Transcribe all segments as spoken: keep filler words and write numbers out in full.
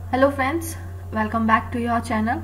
Hello friends, welcome back to your channel.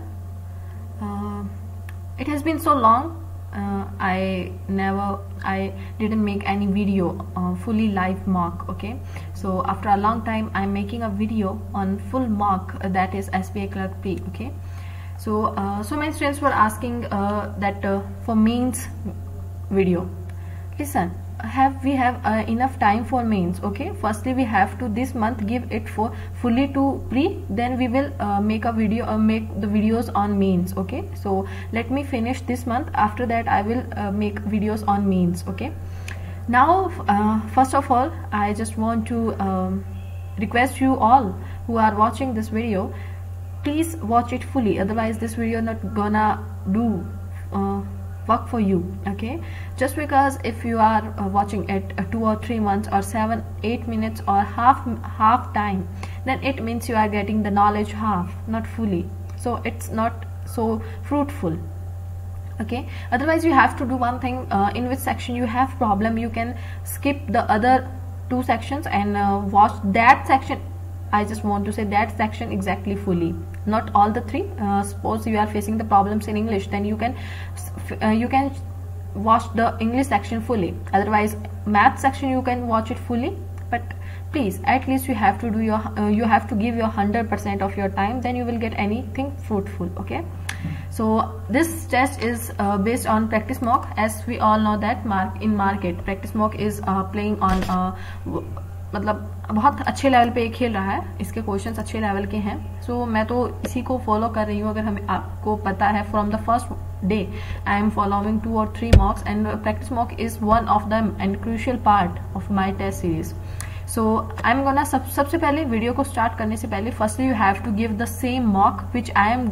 Uh, it has been so long. Uh, I never, I didn't make any video uh, fully live mock. Okay, so after a long time, I'm making a video on full mock, uh, that is S B I Clerk Pre. Okay, so uh, so many students were asking uh, that uh, for mains video. Listen, have we have uh, enough time for mains? Okay, firstly we have to this month give it for fully to pre, then we will uh, make a video uh, make the videos on mains. Okay, so let me finish this month, after that I will uh, make videos on mains. Okay, now uh, first of all I just want to um, request you all who are watching this video, please watch it fully, otherwise this video not gonna do uh, work for you. Okay, just because if you are uh, watching it uh, two or three months or seven eight minutes or half half time, then it means you are getting the knowledge half, not fully, so it's not so fruitful. Okay, otherwise you have to do one thing, uh, in which section you have problem you can skip the other two sections and uh, watch that section. I just want to say that section exactly fully, not all the three. Uh, suppose you are facing the problems in English, then you can uh, you can watch the English section fully, otherwise math section you can watch it fully, but please at least you have to do your uh, you have to give your one hundred percent of your time, then you will get anything fruitful. Okay, so this test is uh, based on practice mock. As we all know that mark in market practice mock is uh, playing on uh, मतलब बहुत अच्छे level पे खेल रहा है, इसके questions अच्छे level के हैं. सो so, मैं तो इसी को फॉलो कर रही हूँ. अगर हमें आपको पता है, from the first day I am following two और three mocks and practice mock is one of the and crucial part of my test series. So I am gonna सब सबसे पहले वीडियो को स्टार्ट करने से पहले firstly you have to give the same mock which I am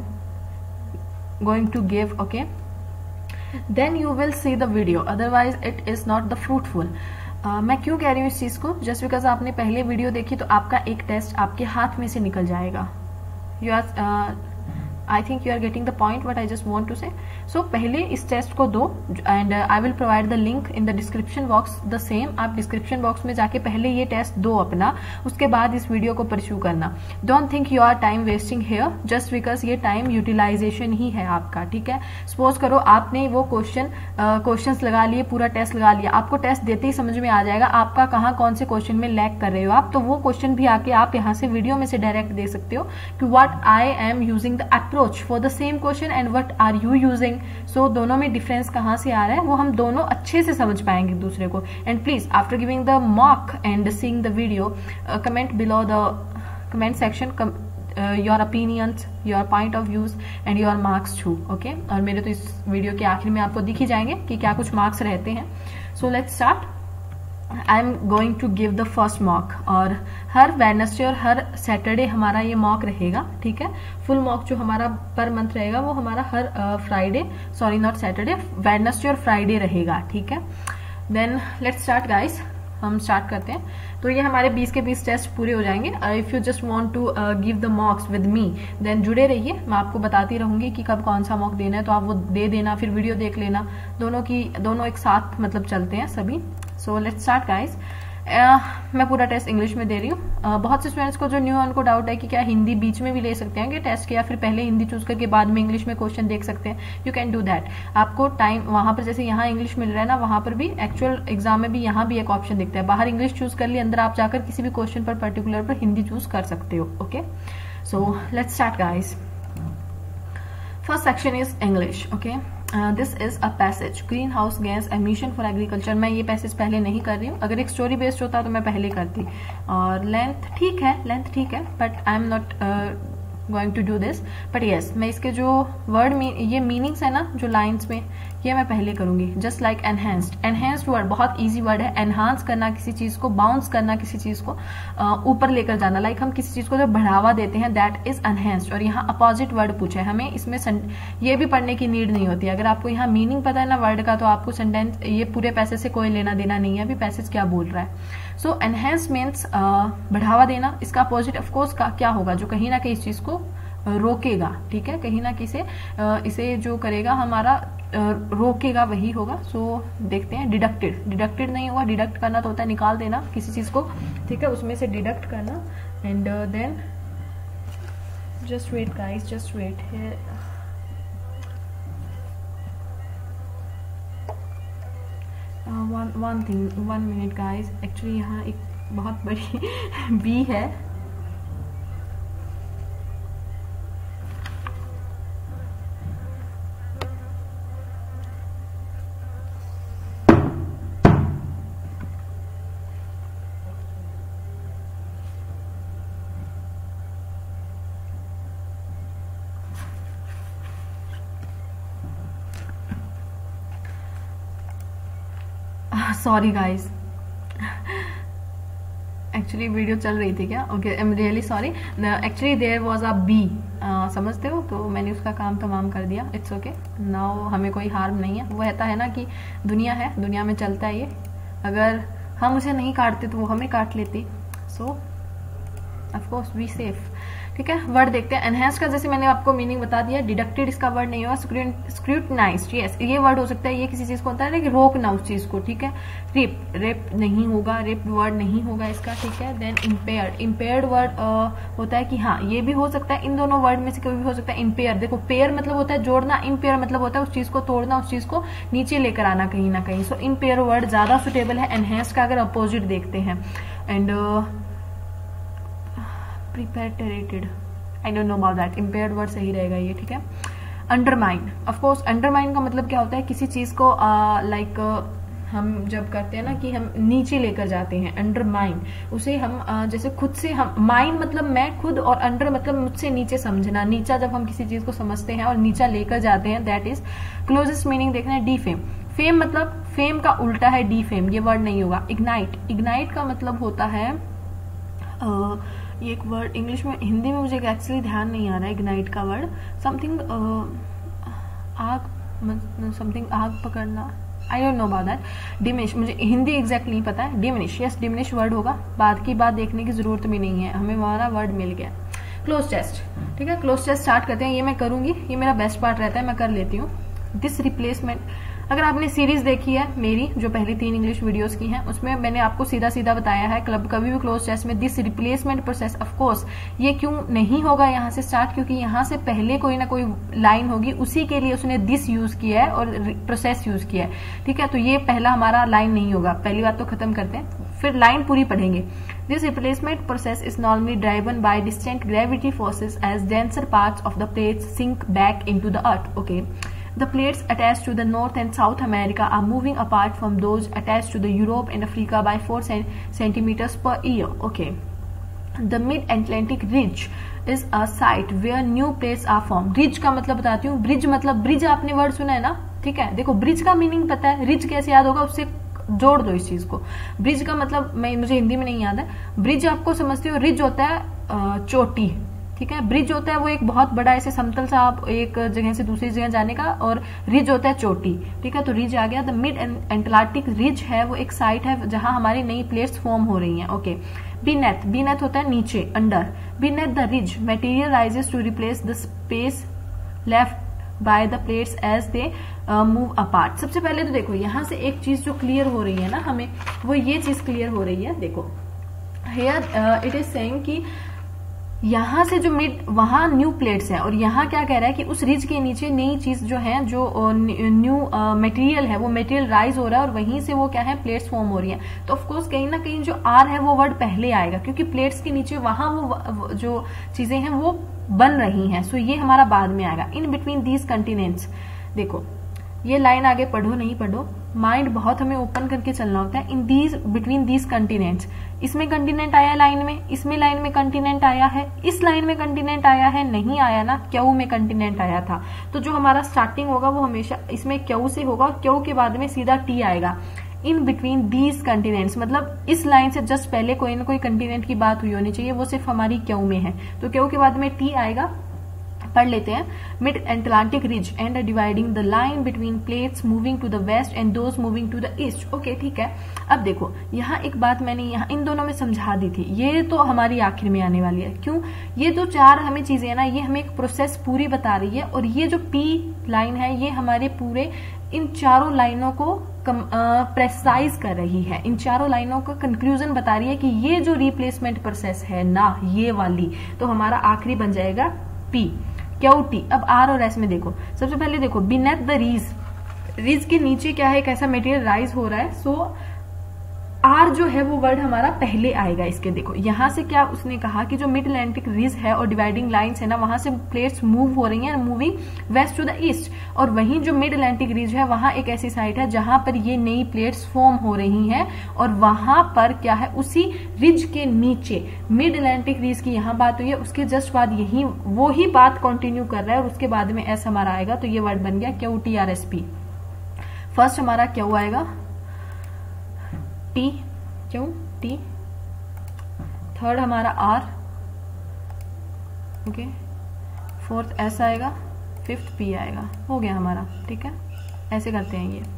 going to give. Okay, then you will see the video, otherwise it is not the fruitful. Uh, मैं क्यों कह रही हूँ इस चीज को? जस्ट बिकॉज आपने पहले वीडियो देखी तो आपका एक टेस्ट आपके हाथ में से निकल जाएगा. You are I think you are getting the point what I just want to say. So पहले इस टेस्ट को दो and I will provide the link in the description box. The same आप डिस्क्रिप्शन बॉक्स में जाके पहले ये test दो अपना, उसके बाद इस वीडियो को परस्यू करना. Don't think you are time wasting here, just because ये टाइम यूटिलाइजेशन ही है आपका. ठीक है, सपोज करो आपने वो क्वेश्चन क्वेश्चंस लगा लिए, पूरा टेस्ट लगा लिया, आपको टेस्ट देते ही समझ में आ जाएगा आपका कहाँ कौन से क्वेश्चन में लैग कर रहे हो आप, तो वो क्वेश्चन भी आके आप यहाँ से वीडियो में से डायरेक्ट दे सकते हो कि what I am using the approach for the same question and what are you using. So दोनों में डिफरेंस कहाँ से आ रहा है वो हम दोनों अच्छे से समझ पाएंगे दूसरे को. And please after giving the mock and seeing the video, comment below the comment section your opinions, your point of views and your marks too. Okay, और मेरे तो इस वीडियो के आखिर में आपको दिख ही जाएंगे कि क्या कुछ मार्क्स रहते हैं. So let's start. I am going to give the first mock, और हर वेडनेसडे और हर सैटरडे हमारा ये मॉक रहेगा. ठीक है, फुल मॉक जो हमारा पर मंथ रहेगा वो हमारा हर Friday, sorry not Saturday, Wednesday और फ्राइडे रहेगा. ठीक है, देन लेट्स स्टार्ट गाइस. हम स्टार्ट करते हैं. तो ये हमारे बीस के बीस टेस्ट पूरे हो जाएंगे. If you just want to give the mocks with me, then जुड़े रहिए, मैं आपको बताती रहूंगी कि कब कौन सा मॉक देना है, तो आप वो दे देना, फिर वीडियो देख लेना. दोनों की दोनों एक साथ मतलब चलते हैं सभी. So let's start guys. मैं पूरा टेस्ट इंग्लिश में दे रही हूँ. uh, बहुत से स्टूडेंट्स को जो न्यू उनको डाउट है कि क्या हिंदी बीच में भी ले सकते हैं कि टेस्ट के, या फिर पहले हिंदी चूज करके बाद में इंग्लिश में क्वेश्चन देख सकते हैं. You can do that. आपको टाइम वहां पर जैसे यहाँ इंग्लिश मिल रहा है ना, वहां पर भी एक्चुअल एग्जाम में भी यहाँ भी एक ऑप्शन दिखता है, बाहर इंग्लिश चूज कर लिए, अंदर आप जाकर किसी भी क्वेश्चन पर पर्टिकुलर पर हिंदी चूज कर सकते हो. Okay, so let's start guys. First section is English. Okay, this is a passage, greenhouse gas emission for agriculture. मैं ये पैसेज पहले नहीं कर रही हूँ. अगर एक स्टोरी बेस्ड होता तो मैं पहले करती. और लेंथ ठीक है, लेंथ ठीक है, but I am not going to do this. But yes, मैं इसके जो वर्ड मी, ये मीनिंग्स है ना जो लाइन्स में, ये मैं पहले करूंगी. Just like enhanced. Enhanced word बहुत इजी वर्ड है. एनहांस करना किसी चीज को, बाउंस करना किसी चीज को, ऊपर uh, लेकर जाना. लाइक like हम किसी चीज को जो बढ़ावा देते हैं, दैट इज एनहेंस्ड. और यहाँ अपोजिट वर्ड पूछा है हमें, इसमें ये भी पढ़ने की नीड नहीं होती. अगर आपको यहाँ मीनिंग पता है ना वर्ड का, तो आपको सेंटेंस ये पूरे पैसेज से कोई लेना देना नहीं है, अभी पैसेज क्या बोल रहा है. सो एनहेंस मीन्स बढ़ावा देना. इसका अपोजिट ऑफकोर्स का क्या होगा, जो कहीं ना कहीं इस चीज को रोकेगा. ठीक है, कहीं ना किसी इसे जो करेगा हमारा रोकेगा वही होगा. सो so, देखते हैं. डिडक्टेड, डिडक्टेड नहीं होगा. डिडक्ट करना तो होता है निकाल देना किसी चीज को. ठीक है, उसमें से डिडक्ट करना. And then just wait guys, just wait here. uh, one one thing, one minute guys. Actually यहाँ एक बहुत बड़ी बी है. सॉरी गाइज, एक्चुअली वीडियो चल रही थी क्या? Okay, I am really sorry. Actually there was a bee, समझते हो, तो मैंने उसका काम तमाम कर दिया. इट्स ओके नाउ, हमें कोई हार्म नहीं है. वो कहता है ना कि दुनिया है, दुनिया में चलता है ये. अगर हम उसे नहीं काटते तो वो हमें काट लेती. So of course be safe. ठीक है, वर्ड देखते हैं. एनहेंस का जैसे मैंने आपको मीनिंग बता दिया. डिडक्टेड इसका वर्ड नहीं होगा. स्क्रूटनाइज्ड, यस ये वर्ड हो सकता है. ये किसी चीज को होता है ना कि रोकना उस चीज को. ठीक है, रेप, रेप नहीं होगा, रेप वर्ड नहीं होगा इसका. ठीक है, देन इम्पेयर्ड, इम्पेयर्ड वर्ड होता है कि हाँ ये भी हो सकता है. इन दोनों वर्ड में से कोई भी हो सकता है. इम्पेयर, देखो पेयर मतलब होता है जोड़ना, इम्पेयर मतलब होता है उस चीज को तोड़ना, उस चीज को नीचे लेकर आना कहीं ना कहीं. सो इम्पेयर वर्ड ज्यादा सुटेबल है एनहेंस का अगर अपोजिट देखते हैं. And perpetrated, I don't know about that. Impaired word सही रहेगा ये. ठीक है, अंडरमाइन, ऑफ कोर्स अंडरमाइन का मतलब क्या होता है? किसी चीज को लाइक uh, like, uh, हम जब करते हैं ना कि हम नीचे लेकर जाते हैं, अंडरमाइन उसे हम uh, जैसे खुद से हम, माइन मतलब मैं खुद, और अंडर मतलब मुझसे नीचे समझना. नीचा जब हम किसी चीज को समझते हैं और नीचा लेकर जाते हैं, दैट इज क्लोजेस्ट मीनिंग. देखना है डीफेम. फेम मतलब फेम का उल्टा है डीफेम, ये वर्ड नहीं होगा. इग्नाइट, इग्नाइट का मतलब होता है uh, ये एक वर्ड इंग्लिश में, हिंदी में मुझे एक्चुअली ध्यान नहीं आ रहा है इग्नाइट का वर्ड. समथिंग आग, समथिंग आग पकड़ना, I don't know about that. Diminish, मुझे हिंदी एग्जैक्ट नहीं पता है. डिमिनिश, यस डिमिनिश वर्ड होगा. बाद की बात देखने की जरूरत भी नहीं है, हमें हमारा वर्ड मिल गया. Closest. ठीक है, क्लोज चेस्ट स्टार्ट करते हैं. ये मैं करूंगी, ये मेरा बेस्ट पार्ट रहता है, मैं कर लेती हूँ. दिस रिप्लेसमेंट, अगर आपने सीरीज देखी है मेरी जो पहली तीन इंग्लिश वीडियोस की हैं, उसमें मैंने आपको सीधा सीधा बताया है क्लब कभी भी क्लोज चेस्ट में this replacement process. Of course ये क्यों नहीं होगा यहाँ से स्टार्ट, क्योंकि यहाँ से पहले कोई ना कोई लाइन होगी, उसी के लिए उसने दिस यूज किया है और प्रोसेस यूज किया है. ठीक है, तो ये पहला हमारा लाइन नहीं होगा. पहली बात तो खत्म करते हैं, फिर लाइन पूरी पढ़ेंगे. This replacement process is normally driven by distant gravity forces as denser parts of the plates sink back into the earth. Okay. The plates attached to the North and South America are moving apart from those attached to the Europe and Africa by four centimeters per year. Okay. The mid-Atlantic ridge is a site where new plates are formed. Ridge का मतलब बताती हूँ. Bridge मतलब bridge आपने word सुना है ना. ठीक है, देखो bridge का मीनिंग पता है, ridge कैसे याद होगा, उससे जोड़ दो इस चीज को. ब्रिज का मतलब मैं मुझे हिंदी में नहीं याद है. ब्रिज आपको समझते हो, रिज होता है चोटी. ठीक है, ब्रिज होता है वो एक बहुत बड़ा ऐसे समतल सा आप एक जगह से दूसरी जगह जाने का, और रिज होता है चोटी. ठीक है, तो रिज आ गया. द मिड एटलांटिक रिज है वो एक साइट है जहां हमारी नई प्लेट्स फॉर्म हो रही हैं. ओके. बीनेथ, बीनेथ होता है नीचे, under. Beneath the ridge material rises to replace the space left by the plates as they move apart. सबसे पहले तो देखो यहाँ से एक चीज जो क्लियर हो रही है ना हमें, वो ये चीज क्लियर हो रही है. देखो हियर इट इज सेइंग कि यहाँ से जो मिड, वहां न्यू प्लेट्स है, और यहाँ क्या कह रहा है कि उस रिज के नीचे नई चीज जो है, जो न्यू मटेरियल है, वो मटेरियल राइज हो रहा है, और वहीं से वो क्या है, प्लेट्स फॉर्म हो रही है. तो ऑफकोर्स कहीं ना कहीं जो आर है वो वर्ड पहले आएगा, क्योंकि प्लेट्स के नीचे वहां वो जो चीजें हैं वो बन रही हैं. सो ये हमारा बाद में आएगा. इन बिटवीन दीज कंटिनेंट्स, देखो ये लाइन आगे पढ़ो नहीं पढ़ो, माइंड बहुत हमें ओपन करके चलना होता है. In these between these continents, इसमें कंटिनेंट आया लाइन में, इसमें लाइन में कंटिनेंट आया है, इस लाइन में कंटिनेंट आया है, नहीं आया ना, क्यू में कंटिनेंट आया था. तो जो हमारा स्टार्टिंग होगा वो हमेशा इसमें क्यू से होगा, क्यू के बाद में सीधा टी आएगा. इन बिटवीन दीज कंटिनेंट्स मतलब इस लाइन से जस्ट पहले कोई ना कोई कंटिनेंट की बात हुई होनी चाहिए, वो सिर्फ हमारी क्यू में है, तो क्यू के बाद में टी आएगा. पढ़ लेते हैं. Mid Atlantic ridge and dividing the line between plates moving to the west and those moving to the east. Okay ठीक है. अब देखो यहाँ एक बात मैंने यहाँ इन दोनों में समझा दी थी, ये तो हमारी आखिर में आने वाली है. क्यों? ये जो चार हमें चीजें है ना, ये हमें एक प्रोसेस पूरी बता रही है, और ये जो पी लाइन है ये हमारे पूरे इन चारों लाइनों को प्रेसाइज कर रही है, इन चारों लाइनों का कंक्लूजन बता रही है कि ये जो रिप्लेसमेंट प्रोसेस है ना, ये वाली, तो हमारा आखिरी बन जाएगा पी क्यू टी। अब आर और एस में देखो, सबसे पहले देखो बीनेथ द रीज, रीज के नीचे क्या है, एक ऐसा मटेरियल राइज हो रहा है, सो आर जो है वो वर्ड हमारा पहले आएगा इसके। देखो यहां से क्या उसने कहा कि जो मिड अटलांटिक रिज है और डिवाइडिंग लाइंस है ना, वहां से प्लेट्स मूव हो रही हैं, moving west to the east, और वहीं जो मिड अटलांटिक रिज है वहां एक ऐसी साइड है जहां पर ये नई प्लेट्स फॉर्म हो रही हैं, और वहां पर क्या है, उसी रिज के नीचे मिड अटलांटिक रिज की यहां बात हुई है, उसके जस्ट बाद यही वो ही बात कंटिन्यू कर रहा है, और उसके बाद में एस हमारा आएगा, तो ये वर्ड बन गया Q T R S P. First हमारा क्यू आएगा, टी क्यू टी, थर्ड हमारा आर, ओके, फोर्थ एस आएगा, फिफ्थ पी आएगा, हो गया हमारा। ठीक है, ऐसे करते हैं ये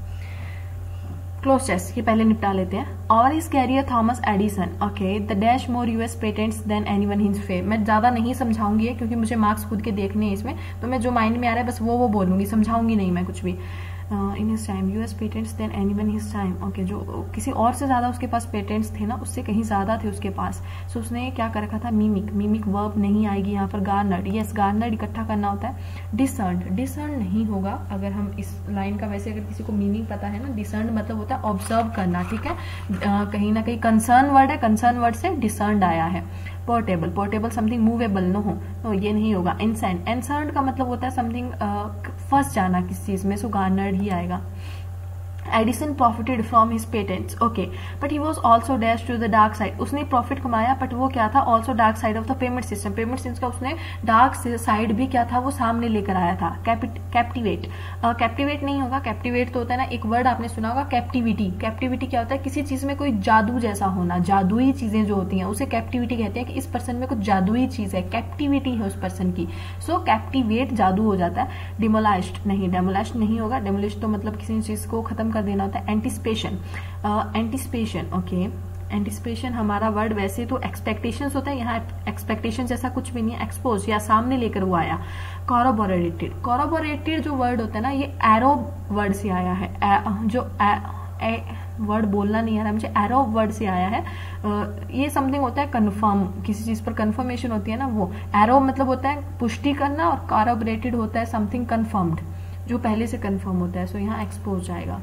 क्लोज चेस्ट, ये पहले निपटा लेते हैं। और is carrier Thomas Edison, okay, the dash more US patents than anyone in his fame. मैं ज्यादा नहीं समझाऊंगी क्योंकि मुझे मार्क्स खुद के देखने हैं इसमें, तो मैं जो माइंड में आ रहा है बस वो वो बोलूंगी, समझाऊंगी नहीं मैं कुछ भी। In his time US patents than anyone his time, okay, जो किसी और से ज्यादा उसके पास पेटेंट्स थे ना, उससे कहीं ज्यादा थे उसके पास, सो so, उसने क्या कर रखा था, मिमिक, मिमिक वर्ब नहीं आएगी यहाँ पर, गार्नर्ड, यस गार्नर्ड इकट्ठा करना होता है। डिसर्न्ड, डिसर्न नहीं होगा अगर हम इस लाइन का, वैसे अगर किसी को मीनिंग पता है ना, डिसर्न्ड मतलब होता है ऑब्जर्व करना, ठीक है, uh, कहीं ना कहीं कंसर्न वर्ड है, कंसर्न वर्ड से डिसर्न्ड आया है। Portable, portable something movable, no हो, नो ये नहीं होगा। एनसेंड, एनसर्ड का मतलब होता है समथिंग फंस जाना किस चीज में, सो गार्नर्ड ही आएगा। Edison profited from his patents, okay, but he was also dash to the dark side, उसने प्रॉफिट कमाया, बट वो क्या था, also dark side of the payment system, payment system का उसने डार्क साइड भी क्या था वो सामने लेकर आया था। कैप्टिवेट, कैप्टिवेट नहीं होगा, कैप्टिवेट तो होता है ना, एक वर्ड आपने सुना होगा कैप्टिविटी, कैप्टिविटी क्या होता है, किसी चीज में कोई जादू जैसा होना, जादुई चीजें जो होती हैं उसे कैप्टिविटी कहते हैं, कि इस पर्सन में कुछ जादुई चीज है, कैप्टिविटी है उस पर्सन की, सो कैप्टिवेट जादू हो जाता है। डिमोलाइज्ड नहीं, डेमोलाइज्ड नहीं होगा, डेमोलिश तो मतलब किसी चीज को खत्म कर देना होता है। एंटिसिपेशन, एंटिसिपेशन, ओके, एंटिसिपेशन हमारा वर्ड वैसे तो एक्सपेक्टेशंस होता है, यहाँ एक्सपेक्टेशन जैसा कुछ भी नहीं है, एक्सपोज या सामने लेकर वो आया। कॉरोबोरेटेड, कॉरोबोरेटेड जो वर्ड होता है ना, ये एरो वर्ड से आया है, ए, जो ए, ए, वर्ड बोलना नहीं आ रहा मुझे, एरो वर्ड से आया है। ये समथिंग होता है कन्फर्म, किसी चीज पर कन्फर्मेशन होती है ना, वो एरो मतलब होता है पुष्टि करना, और कॉरोबोरेटेड होता है समथिंग कन्फर्म्ड, जो पहले से कन्फर्म होता है, सो यहाँ एक्सपोज जाएगा।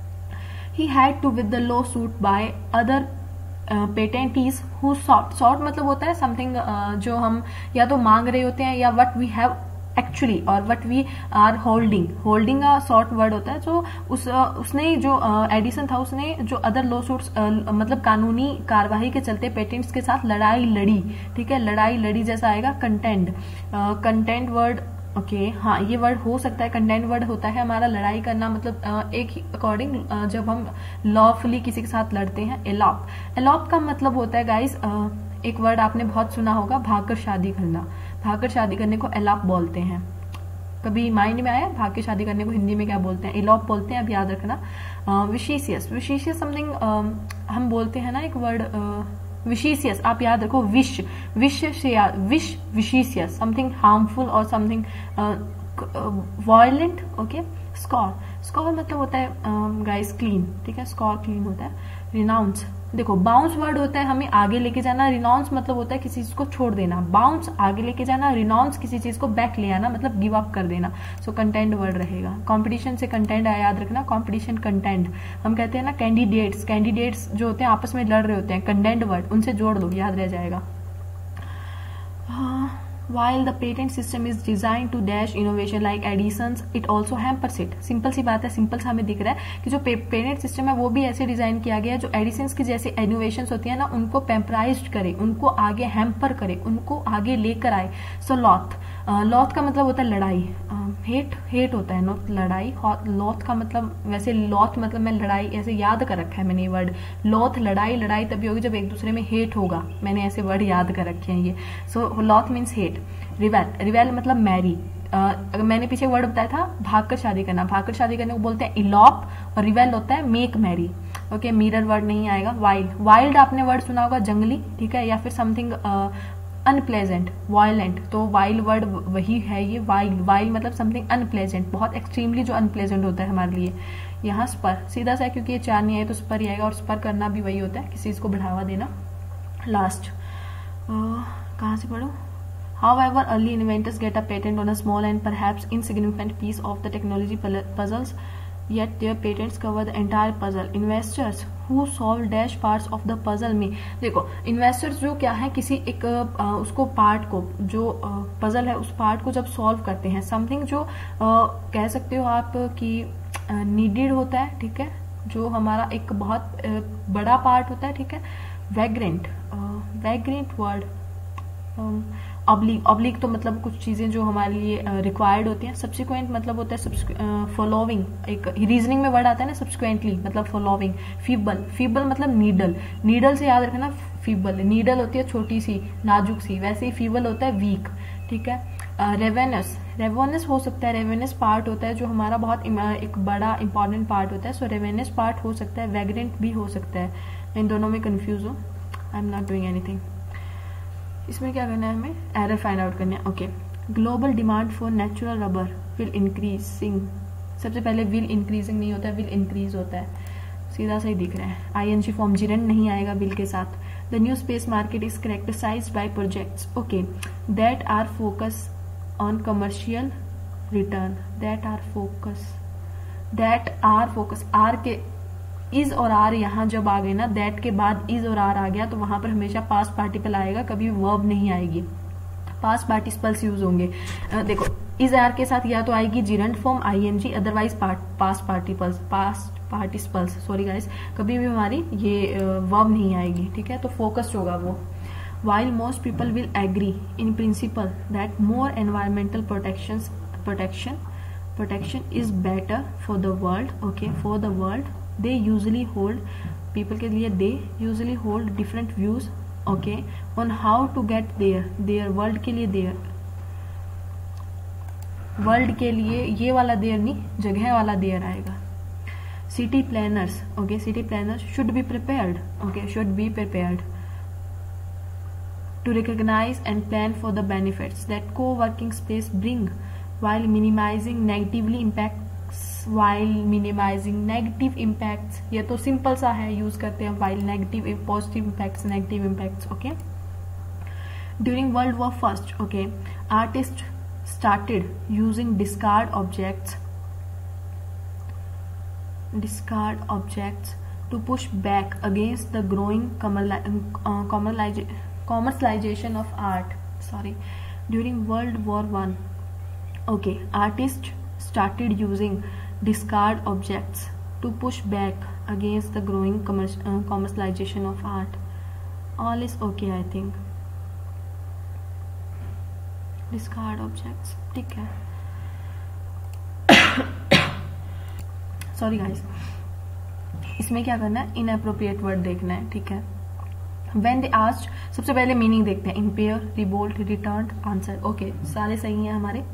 He had to with the lawsuit by other uh, patentees who sought, sought मतलब होता है समथिंग uh, जो हम या तो मांग रहे होते हैं, या what we have actually और what we are holding, holding a short word होता है। जो उस uh, उसने जो एडिसन uh, था, उसने जो अदर लॉ सूट्स uh, मतलब कानूनी कार्यवाही के चलते पेटेंट्स के साथ लड़ाई लड़ी, ठीक है, लड़ाई लड़ी जैसा आएगा। Content, content word, okay okay, हाँ ये वर्ड हो सकता है, कंटेंट वर्ड होता है हमारा लड़ाई करना, मतलब एक ही अकॉर्डिंग जब हम लॉफुली किसी के साथ लड़ते हैं। एलॉप, एलॉप का मतलब होता है गाइस, एक वर्ड आपने बहुत सुना होगा, भागकर शादी करना, भागकर शादी करने को एलॉप बोलते हैं। कभी माइंड में आया भाग के शादी करने को हिंदी में क्या बोलते हैं, एलॉप बोलते हैं, अब याद रखना। विशिशियस, विशिशियस समथिंग हम बोलते हैं ना एक वर्ड विशिशियस, आप याद रखो, विश, विश से विश, विशिशियस समथिंग हार्मफुल और something violent, okay. Scour, scour मतलब होता है गाइस क्लीन, ठीक है, स्कॉर क्लीन होता है। रिनाउंस, देखो बाउंस वर्ड होता है हमें आगे लेके जाना, रिनाउंस मतलब होता है किसी चीज को छोड़ देना, बाउंस आगे लेके जाना, रिनाउंस किसी चीज को बैक ले आना, मतलब गिव अप कर देना, सो कंटेंट वर्ड रहेगा। कंपटीशन से कंटेंट आया, याद रखना, कंपटीशन कंटेंट, हम कहते हैं ना कैंडिडेट्स, कैंडिडेट्स जो होते हैं आपस में लड़ रहे होते हैं, कंटेंट वर्ड उनसे जोड़ दो, याद रह जाएगा। While the patent system is designed to dash innovation like Edison's, it also hampers it. Simple सी बात है, सिंपल सा हमें दिख रहा है कि जो पेटेंट सिस्टम है वो भी ऐसे डिजाइन किया गया है जो एडिसन्स की जैसे इनोवेशंस होती है ना, उनको पैम्पराइज्ड करे, उनको आगे हैम्पर करे, उनको आगे लेकर आए। सो लॉथ, लॉथ का मतलब होता है लड़ाई, हेट, हेट होता है नॉट लड़ाई, लॉथ का मतलब वैसे लॉथ मतलब मैं लड़ाई ऐसे याद कर रखा है मैंने ये वर्ड, लॉथ लड़ाई, लड़ाई तभी होगी जब एक दूसरे में हेट होगा, मैंने ऐसे वर्ड याद कर रखे हैं ये। सो लॉथ मीन्स हेट। रिवेल, रिवेल मतलब मैरी, अगर मैंने पीछे वर्ड बताया था भागकर शादी करना, भागकर शादी करने को बोलते हैं इलॉप, और रिवेल होता है make merry, okay, mirror word नहीं आएगा। वाइल्ड, वाइल्ड आपने वर्ड सुना होगा जंगली, ठीक है, या फिर समथिंग अनप्लेजेंट, वायलेंट, तो वाइल्ड वर्ड वही है ये, वाइल्ड, वाइल्ड मतलब समथिंग अनप्लेजेंट, बहुत एक्सट्रीमली जो अनप्लेजेंट होता है हमारे लिए। यहाँ स्पर, सीधा सा क्योंकि ये चार नहीं आए तो स्पर ही आएगा, और स्पर करना भी वही होता है किसी चीज को बढ़ावा देना। लास्ट कहाँ से पढ़ो, However, early inventors get a patent on a small and perhaps insignificant piece of the technology puzzles, yet their patents cover the entire puzzle. Investors who solve dash parts of the puzzle में, देखो investors जो क्या है, किसी एक आ, उसको part को, जो पजल है उस पार्ट को जब सॉल्व करते हैं, समथिंग जो आ, कह सकते हो आप कि नीडेड होता है, ठीक है, जो हमारा एक बहुत आ, बड़ा पार्ट होता है, ठीक है, vagrant vagrant word oblique oblique तो मतलब कुछ चीजें जो हमारे लिए रिक्वायर्ड होती हैं, सब्सिक्वेंट मतलब होता है फॉलोइंग, एक रीजनिंग में वर्ड आता है ना सब्सिक्वेंटली मतलब फॉलोइंग, फीबल फीबल मतलब नीडल, नीडल से याद रखना, फीबल नीडल होती है छोटी सी नाजुक सी, वैसे ही फीबल होता है वीक, ठीक है। रेवेनस रेवेनस हो सकता है, रेवेनस पार्ट होता है जो हमारा बहुत एक बड़ा इंपॉर्टेंट पार्ट होता है, सो रेवेनस पार्ट हो सकता है, वैग्रेंट भी हो सकता है, मैं इन दोनों में कंफ्यूज हूँ, I am not doing anything. इसमें क्या करना है, हमें एरर फाइंड आउट करना है। Okay, global demand for natural rubber will increasing, सबसे पहले विल इंक्रीजिंग नहीं होता है, विल इंक्रीज होता है, सीधा सही दिख रहा है, आईएनजी फॉर्म जिरेंट नहीं आएगा विल के साथ। The new space market is characterized by projects okay that are focus on commercial return, that are focus that are focus are के इज और आर यहाँ जब आ गए ना, दैट के बाद इज और आर आ गया तो वहां पर हमेशा पास्ट पार्टिकल आएगा, कभी वर्ब नहीं आएगी, पास्ट पार्टिसिपल्स यूज होंगे। देखो इज आर के साथ या तो आएगी gerund form ING, otherwise past particles past participles sorry guys, कभी भी हमारी ये वर्ब नहीं आएगी, ठीक है, तो फोकस्ड होगा वो। while most people will agree in principle that more environmental protections protection protection is better for the world okay for the world they usually hold people के लिए they usually hold different views okay on how to get there their world के लिए their world के लिए ये वाला there नहीं, जगह वाला देयर आएगा। City planners okay city planners should be prepared okay should be prepared to recognize and plan for the benefits that co-working space bring while minimizing negatively impacts while minimizing negative impacts ये तो simple सा है, use करते हैं while negative positive impacts negative impacts okay during World War First okay artists started using discard objects discard objects to push back against the growing commercialization commercialization of art sorry during World War One okay artists started using discard objects to push back against the growing commerce, uh, commercialization of art all is okay I think discard objects ठीक है sorry guys इसमें क्या करना है, inappropriate word देखना है, ठीक है। When they asked, सबसे पहले मीनिंग देखते हैं, impair revolt return answer okay सारे सही हैं हमारे।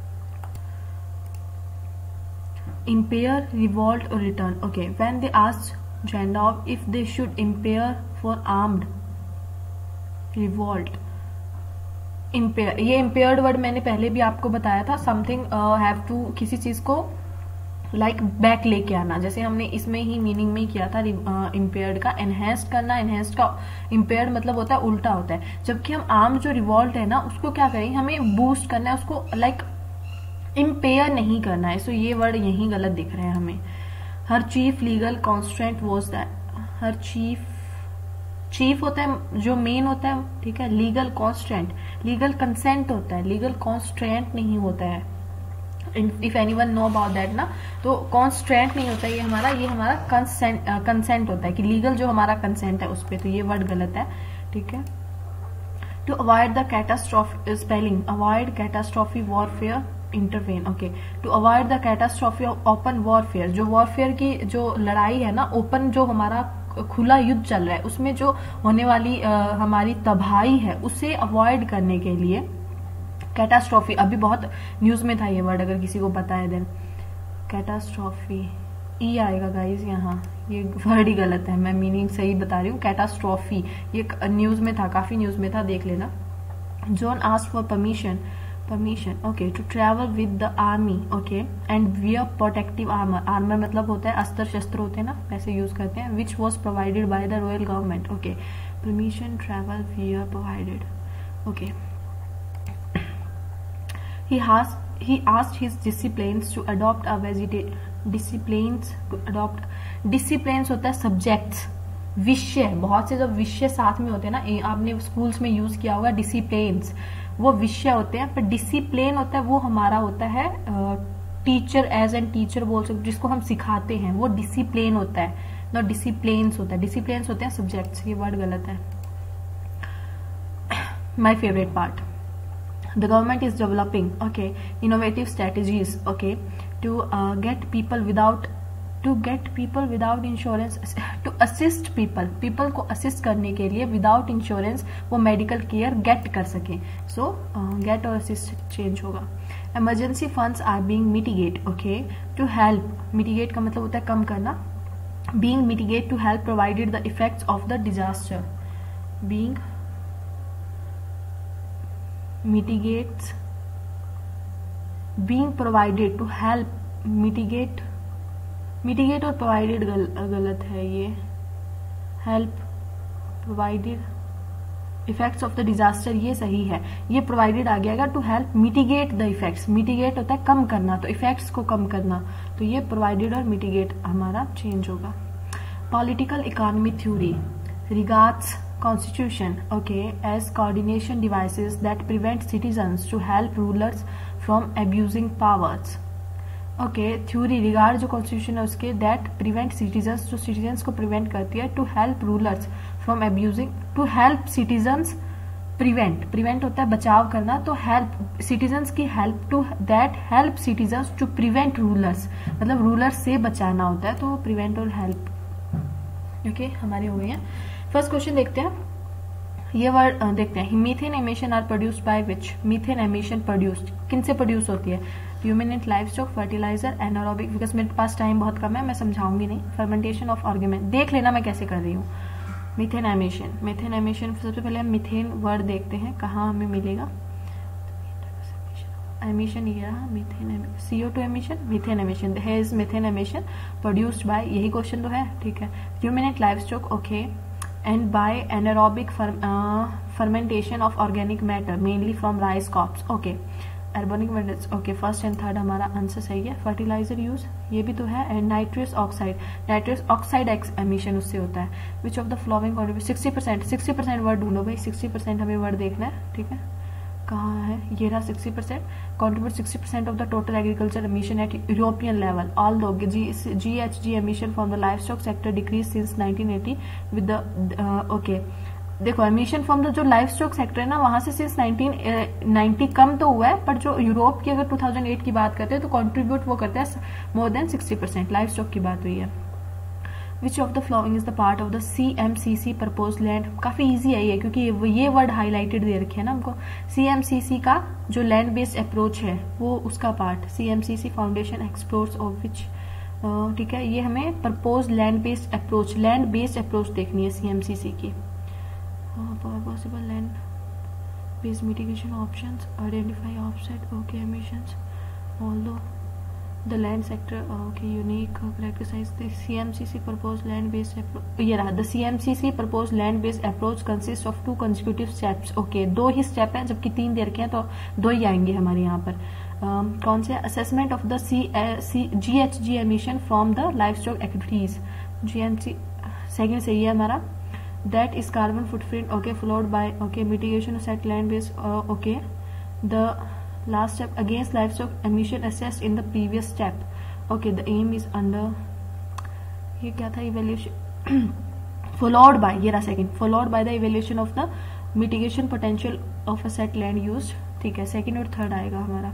इम्पेयर रिवोल्ट और return okay when they asked जेंडॉव if they should impair for armed revolt impair, ये इम्पेयर्ड वर्ड मैंने पहले भी आपको बताया था, समथिंग हैव टू किसी चीज को लाइक like बैक लेके आना, जैसे हमने इसमें ही मीनिंग में किया था इम्पेयर्ड का एनहेंस्ड करना, एनहेंस्ड का इम्पेयर्ड मतलब होता है उल्टा होता है, जबकि हम आर्म जो रिवॉल्ट है ना उसको क्या करें, हमें बूस्ट करना है, उसको लाइक इम्पेयर नहीं करना है, सो ये वर्ड यही गलत दिख रहे हैं हमें। हर chief legal constant was that, हर चीफ चीफ होता है जो मेन होता है, ठीक है, लीगल कॉन्स्टेंट लीगल कंसेंट होता है, लीगल कॉन्स्टेंट नहीं होता है, if anyone know about that ना, तो कॉन्स्टेंट नहीं होता है ये हमारा, ये हमारा कंसेंट कंसेंट होता है कि लीगल जो हमारा कंसेंट है उस पर, तो ये वर्ड गलत है, ठीक है। To avoid the catastrophe spelling avoid catastrophe warfare intervene okay to avoid the catastrophe of open warfare, जो वॉरफेयर की जो लड़ाई है ना, ओपन जो हमारा खुला युद्ध चल रहा है उसमें जो होने वाली आ, हमारी तबाही है उसे अवॉइड करने के लिए कैटास्ट्रॉफी, अभी बहुत न्यूज में था ये वर्ड, अगर किसी को पता है देन कैटास्ट्रॉफी ई आएगा गाइज यहाँ, ये वर्ड ही गलत है, मैं मीनिंग सही बता रही हूँ, कैटास्ट्रॉफी ये न्यूज में था, काफी न्यूज में था, देख लेना। John asked for permission permission okay to travel with the army okay and wear protective armour, armour मतलब होता है अस्त्र शस्त्र होते हैं ना, वैसे यूज करते हैं, which was provided by the royal government okay permission travel wear provided okay he has he asked his disciplines to adopt a vegetarian disciplines to adopt disciplines होता है सब्जेक्ट्स, विषय, बहुत से जो विषय साथ में होते हैं ना, आपने स्कूल्स में यूज किया होगा डिसिप्लिन्स, वो विषय होते हैं, पर डिसिप्लिन होता है वो हमारा होता है टीचर, एज एन टीचर बोल सकते, जिसको हम सिखाते हैं वो डिसिप्लिन होता है, नॉट डिसिप्लिन्स होता है, डिसिप्लिन्स होते हैं सब्जेक्ट्स, ये वर्ड गलत है. My favourite part, the government is developing okay innovative strategies okay to uh, get people without to get people without insurance to assist people people को assist करने के लिए without insurance वो medical care get कर सके. so uh, get और assist change होगा. emergency funds are being mitigate okay to help mitigate का मतलब होता है कम करना, being mitigate to help provided the effects of the disaster, being mitigates being provided to help mitigate mitigate और provided गल, गलत है, ये help provided effects of the disaster ये सही है, ये provided आ गया to help mitigate the effects, mitigate होता है कम करना, तो effects को कम करना, तो ये provided और mitigate हमारा change होगा. political economy theory regards constitution okay as coordination devices that prevent citizens to help rulers from abusing powers. okay theory regard जो constitution है उसके that prevent citizens, जो citizens को prevent करती है to help rulers from abusing, to help citizens prevent prevent होता है बचाव करना, तो help citizens की help to that help citizens to prevent rulers, मतलब rulers से बचाना होता है, तो prevent और help ओके okay, हमारी हो गई है. फर्स्ट क्वेश्चन देखते हैं, ये वर्ड देखते हैं. Methane emission are produced by which, methane emission produced किन से प्रोड्यूस होती है, ruminant livestock, fertilizer, anaerobic, because मेरे पास टाइम बहुत कम है मैं समझाऊंगी नहीं. फर्मेंटेशन ऑफ ऑर्गेमेंट देख लेना मैं कैसे कर रही हूँ. मीथेन एमिशन, मीथेन एमिशन सबसे पहले हम मीथेन वर्ड देखते हैं कहाँ हमें मिलेगा. एमिशन ये रहा methane, CO two emission, methane emission, है is methane emission produced by, यही क्वेश्चन तो है ठीक है. Ruminant livestock okay and by anaerobic fer, uh, fermentation of organic matter mainly from rice crops okay. Carbonic metals okay first and third हमारा answer सही है. Fertilizer use ये भी तो है. And nitrous oxide, nitrous oxide emission उससे होता है. Which of the following contribute sixty percent, sixty percent word ढूंढो भाई, सिक्सटी परसेंट हमें वर्ड देखना है ठीक है. कहाँ है ये रहा sixty percent, contribute sixty percent of the total agriculture emission at European level. Although G H G emission from the livestock sector decrease since nineteen eighty with the okay. देखो emission from the जो livestock sector है ना वहां से since nineteen ninety कम तो हुआ है, पर जो यूरोप की अगर टू थाउजेंड एट की बात करते हैं तो कॉन्ट्रीब्यूट वो करते हैं more than sixty percent. Livestock की बात हुई है. Which of the following is the part of the C M C C propose land, काफी इजी है ये क्योंकि ये वर्ड हाईलाइटेड दे रखे है ना हमको. सी एम सी सी का जो लैंड बेस्ड अप्रोच है वो उसका part, C M C C foundation explores of which ठीक है. ये हमें propose land based approach, land based approach देखनी है सी एम सी सी की. possible land based mitigation options, identify offset okay emissions, although the land sector okay unique characteristics. The C M C C proposed land based approach ये रहा. The C M C C proposed land based approach consists of two consecutive steps okay. दो ही step हैं जबकि तीन दे रखे हैं तो दो ही आएंगे हमारे यहाँ पर. uh, कौन से assessment of the C G H G emission from the livestock activities, G M C second सही है हमारा. That is carbon footprint okay followed by okay mitigation set land based uh, okay. The last step against livestock emission assessed in the previous step okay. The aim is under ये क्या था evaluation followed by ये रहा second followed by the evaluation of the mitigation potential of a set land used ठीक है. second और third आएगा हमारा.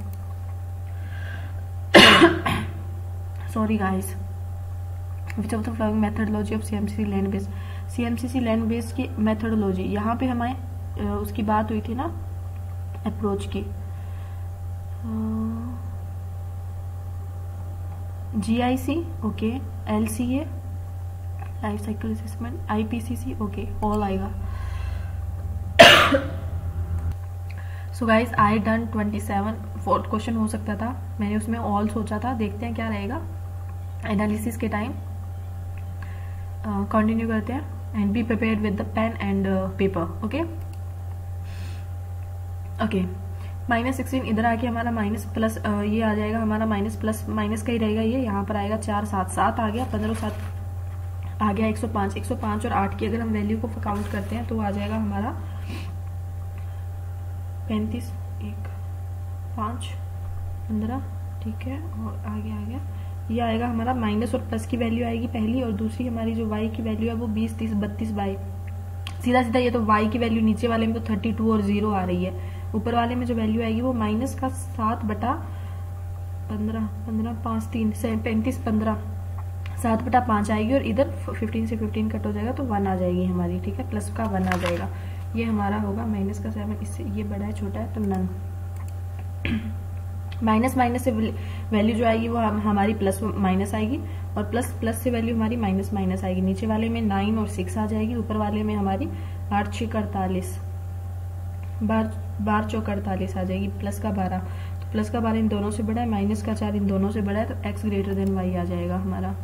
sorry guys. which of the following methodology of C M C C land based, C M C C land based की methodology यहाँ पे हमें उसकी बात हुई थी ना अप्रोच की. G I C okay, L C A life cycle assessment, I P C C okay all आएगा. So guys I done twenty seven. Fourth question हो सकता था, मैंने उसमें ऑल सोचा था, देखते हैं क्या रहेगा एनालिसिस के टाइम. कंटिन्यू uh, करते हैं. and be prepared with the pen and uh, paper okay okay. Minus sixteen इधर आके हमारा माइनस प्लस ये आ जाएगा हमारा माइनस प्लस माइनस का ही रहेगा, ये यहाँ पर आएगा चार सात सात आ गया, पंद्रह सात आ गया एक सौ पाँच। एक सौ पाँच और आठ की अगर हम वैल्यू को काउंट करते हैं तो आ जाएगा हमारा पैंतीस, एक पाँच पंद्रह, ठीक है, और आगे आ गया ये आएगा हमारा माइनस और प्लस की वैल्यू आएगी पहली, और दूसरी हमारी जो y की वैल्यू है वो बीस, तीस, बत्तीस बाई सीधा सीधा ये तो y की वैल्यू नीचे वाले में तो थर्टी टू और जीरो आ रही है, ऊपर वाले में जो वैल्यू आएगी वो माइनस का सात बटा पंद्रह, पंद्रह पाँच तीन पैंतीस, पंद्रह सात बटा पाँच आएगी, और इधर फिफ्टीन से फिफ्टीन कट हो जाएगा तो वन आ जाएगी हमारी, ठीक है, प्लस का वन आ जाएगा। ये हमारा होगा माइनस का सेवन, इससे ये बड़ा है छोटा है तो नन। माइनस माइनस से वैल्यू जो आएगी वो हम, हमारी प्लस माइनस आएगी, और प्लस प्लस से वैल्यू हमारी माइनस माइनस आएगी। नीचे वाले में नाइन और सिक्स आ जाएगी, ऊपर वाले में हमारी आठ छः अड़तालीस, बार बार चौक अड़तालीस आ जाएगी, प्लस का बारह, तो प्लस का बारह इन दोनों से बड़ा है, माइनस का चार इन दोनों से बड़ा है, तो एक्स ग्रेटर देन वाई आ जाएगा हमारा।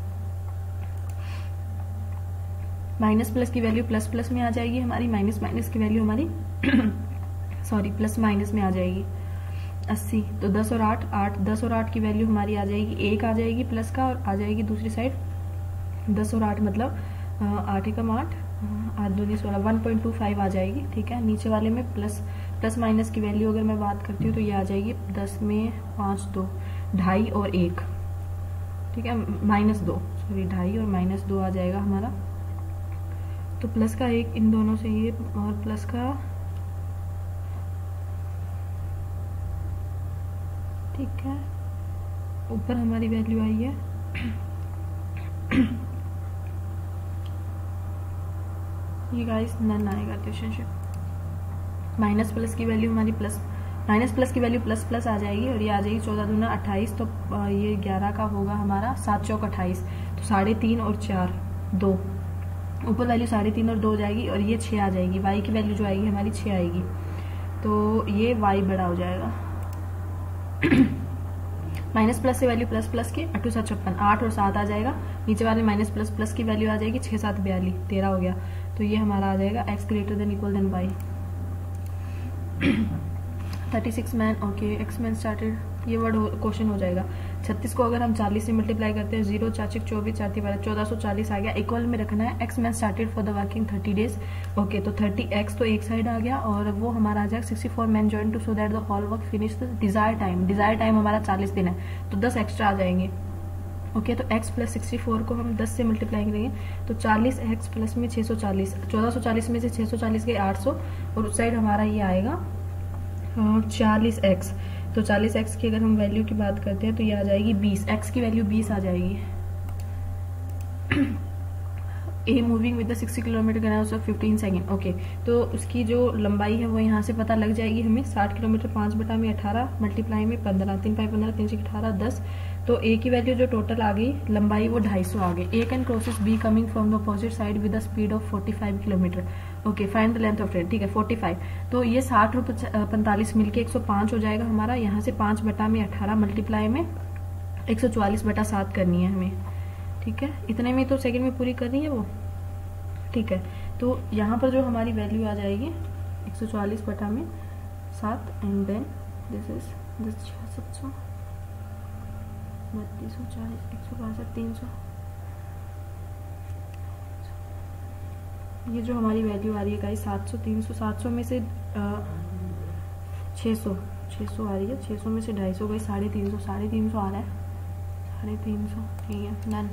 माइनस प्लस की वैल्यू प्लस प्लस में आ जाएगी हमारी, माइनस माइनस की वैल्यू हमारी सॉरी प्लस माइनस में आ जाएगी अस्सी, तो दस और आठ, आठ दस और आठ की वैल्यू हमारी आ जाएगी एक आ जाएगी प्लस का, और आ जाएगी दूसरी साइड दस और आठ मतलब आठ एकम आठ, आठ दो सोलह, वन पॉइंट टू फाइव आ जाएगी, ठीक है। नीचे वाले में प्लस प्लस माइनस की वैल्यू अगर मैं बात करती हूँ तो ये आ जाएगी दस में पाँच, दो, ढाई और एक, ठीक है, माइनस दो, सॉरी ढाई और माइनस दो आ जाएगा हमारा, तो प्लस का एक इन दोनों से ये, और प्लस का, ठीक है, ऊपर हमारी वैल्यू आई है ये गाइस नन आएगा रिलेशनशिप। माइनस प्लस की वैल्यू हमारी प्लस, माइनस प्लस की वैल्यू प्लस प्लस आ जाएगी, और ये आ जाएगी चौदह दूना अट्ठाईस, तो ये ग्यारह का होगा हमारा, सात चौक अट्ठाईस, तो साढ़े तीन और चार दो, ऊपर वैल्यू साढ़े तीन और दो हो जाएगी, और ये छः आ जाएगी, वाई की वैल्यू जो आएगी हमारी छः आएगी, तो ये वाई बड़ा हो जाएगा। माइनस प्लस से वैल्यू प्लस प्लस की अट्ठू सात छप्पन, आठ और सात आ जाएगा, नीचे वाले माइनस प्लस प्लस की वैल्यू आ जाएगी छः सात बयालीस, तेरह हो गया, तो ये हमारा आ जाएगा X greater than equal than Y. Thirty six man, okay, X man started, ये वर्ड क्वेश्चन हो जाएगा। छत्तीस को अगर हम चालीस से मल्टीप्लाई करते हैं, जीरो चार छिक चौबीस, चार तीन बारह, चौदह सौ चालीस आ गया, इक्वल में रखना है। X man started for the working thirty days, okay, तो थर्टी एक्स तो एक साइड आ गया, और वो हमारा आ जाएगा sixty four man join to so that the whole work finish the desire time, desire time हमारा चालीस दिन है, तो दस एक्स्ट्रा आ जाएंगे, ओके, तो x प्लस सिक्सटी फोर को हम दस से मल्टीप्लाई करेंगे तो चालीस एक्स प्लस में छः सौ चालीस, चौदह सौ चालीस में से छः सौ चालीस गए आठ सौ, और उस साइड हमारा ये आएगा चालीस एक्स, तो चालीस एक्स की अगर हम वैल्यू की बात करते हैं तो ये आ जाएगी बीस, x की वैल्यू बीस आ जाएगी। A moving with the sixty kilometer can of fifteen second, okay, तो उसकी जो लंबाई है वो यहाँ से पता लग जाएगी हमें, साठ किलोमीटर पाँच बटा में अठारह मल्टीप्लाई में पंद्रह, तीन पाई पंद्रह, तीन से अठारह, दस, तो ए की वैल्यू जो टोटल आ गई लंबाई वो ढाई सौ आ गई। A can crosses B coming from the opposite side with the speed of forty five kilometer, okay, find the length of train, ठीक है, फोर्टी फाइव, तो ये साठ और पैंतालीस मिलके एक सौ पाँच हो जाएगा हमारा, यहाँ से पाँच बटा में अठारह मल्टीप्लाई में एक सौ चौवालीस बटा सात करनी है हमें, ठीक है, इतने में तो सेकंड में पूरी कर रही है वो, ठीक है, तो यहाँ पर जो हमारी वैल्यू आ जाएगी एक सौ चौवालीस बटा में सात, and then this is this सात सौ बत्तीस सौ चालीस, एक सौ बासठ, तीन सौ, ये जो हमारी वैल्यू आ रही है गाइस सात सौ, तीन सौ, सात सौ में से छः सौ, छः सौ आ रही है, छः सौ में से ढाई सौ गई, साढ़े तीन सौ, साढ़े तीन सौ आ रहा है, साढ़े तीन सौ, ठीक है, done.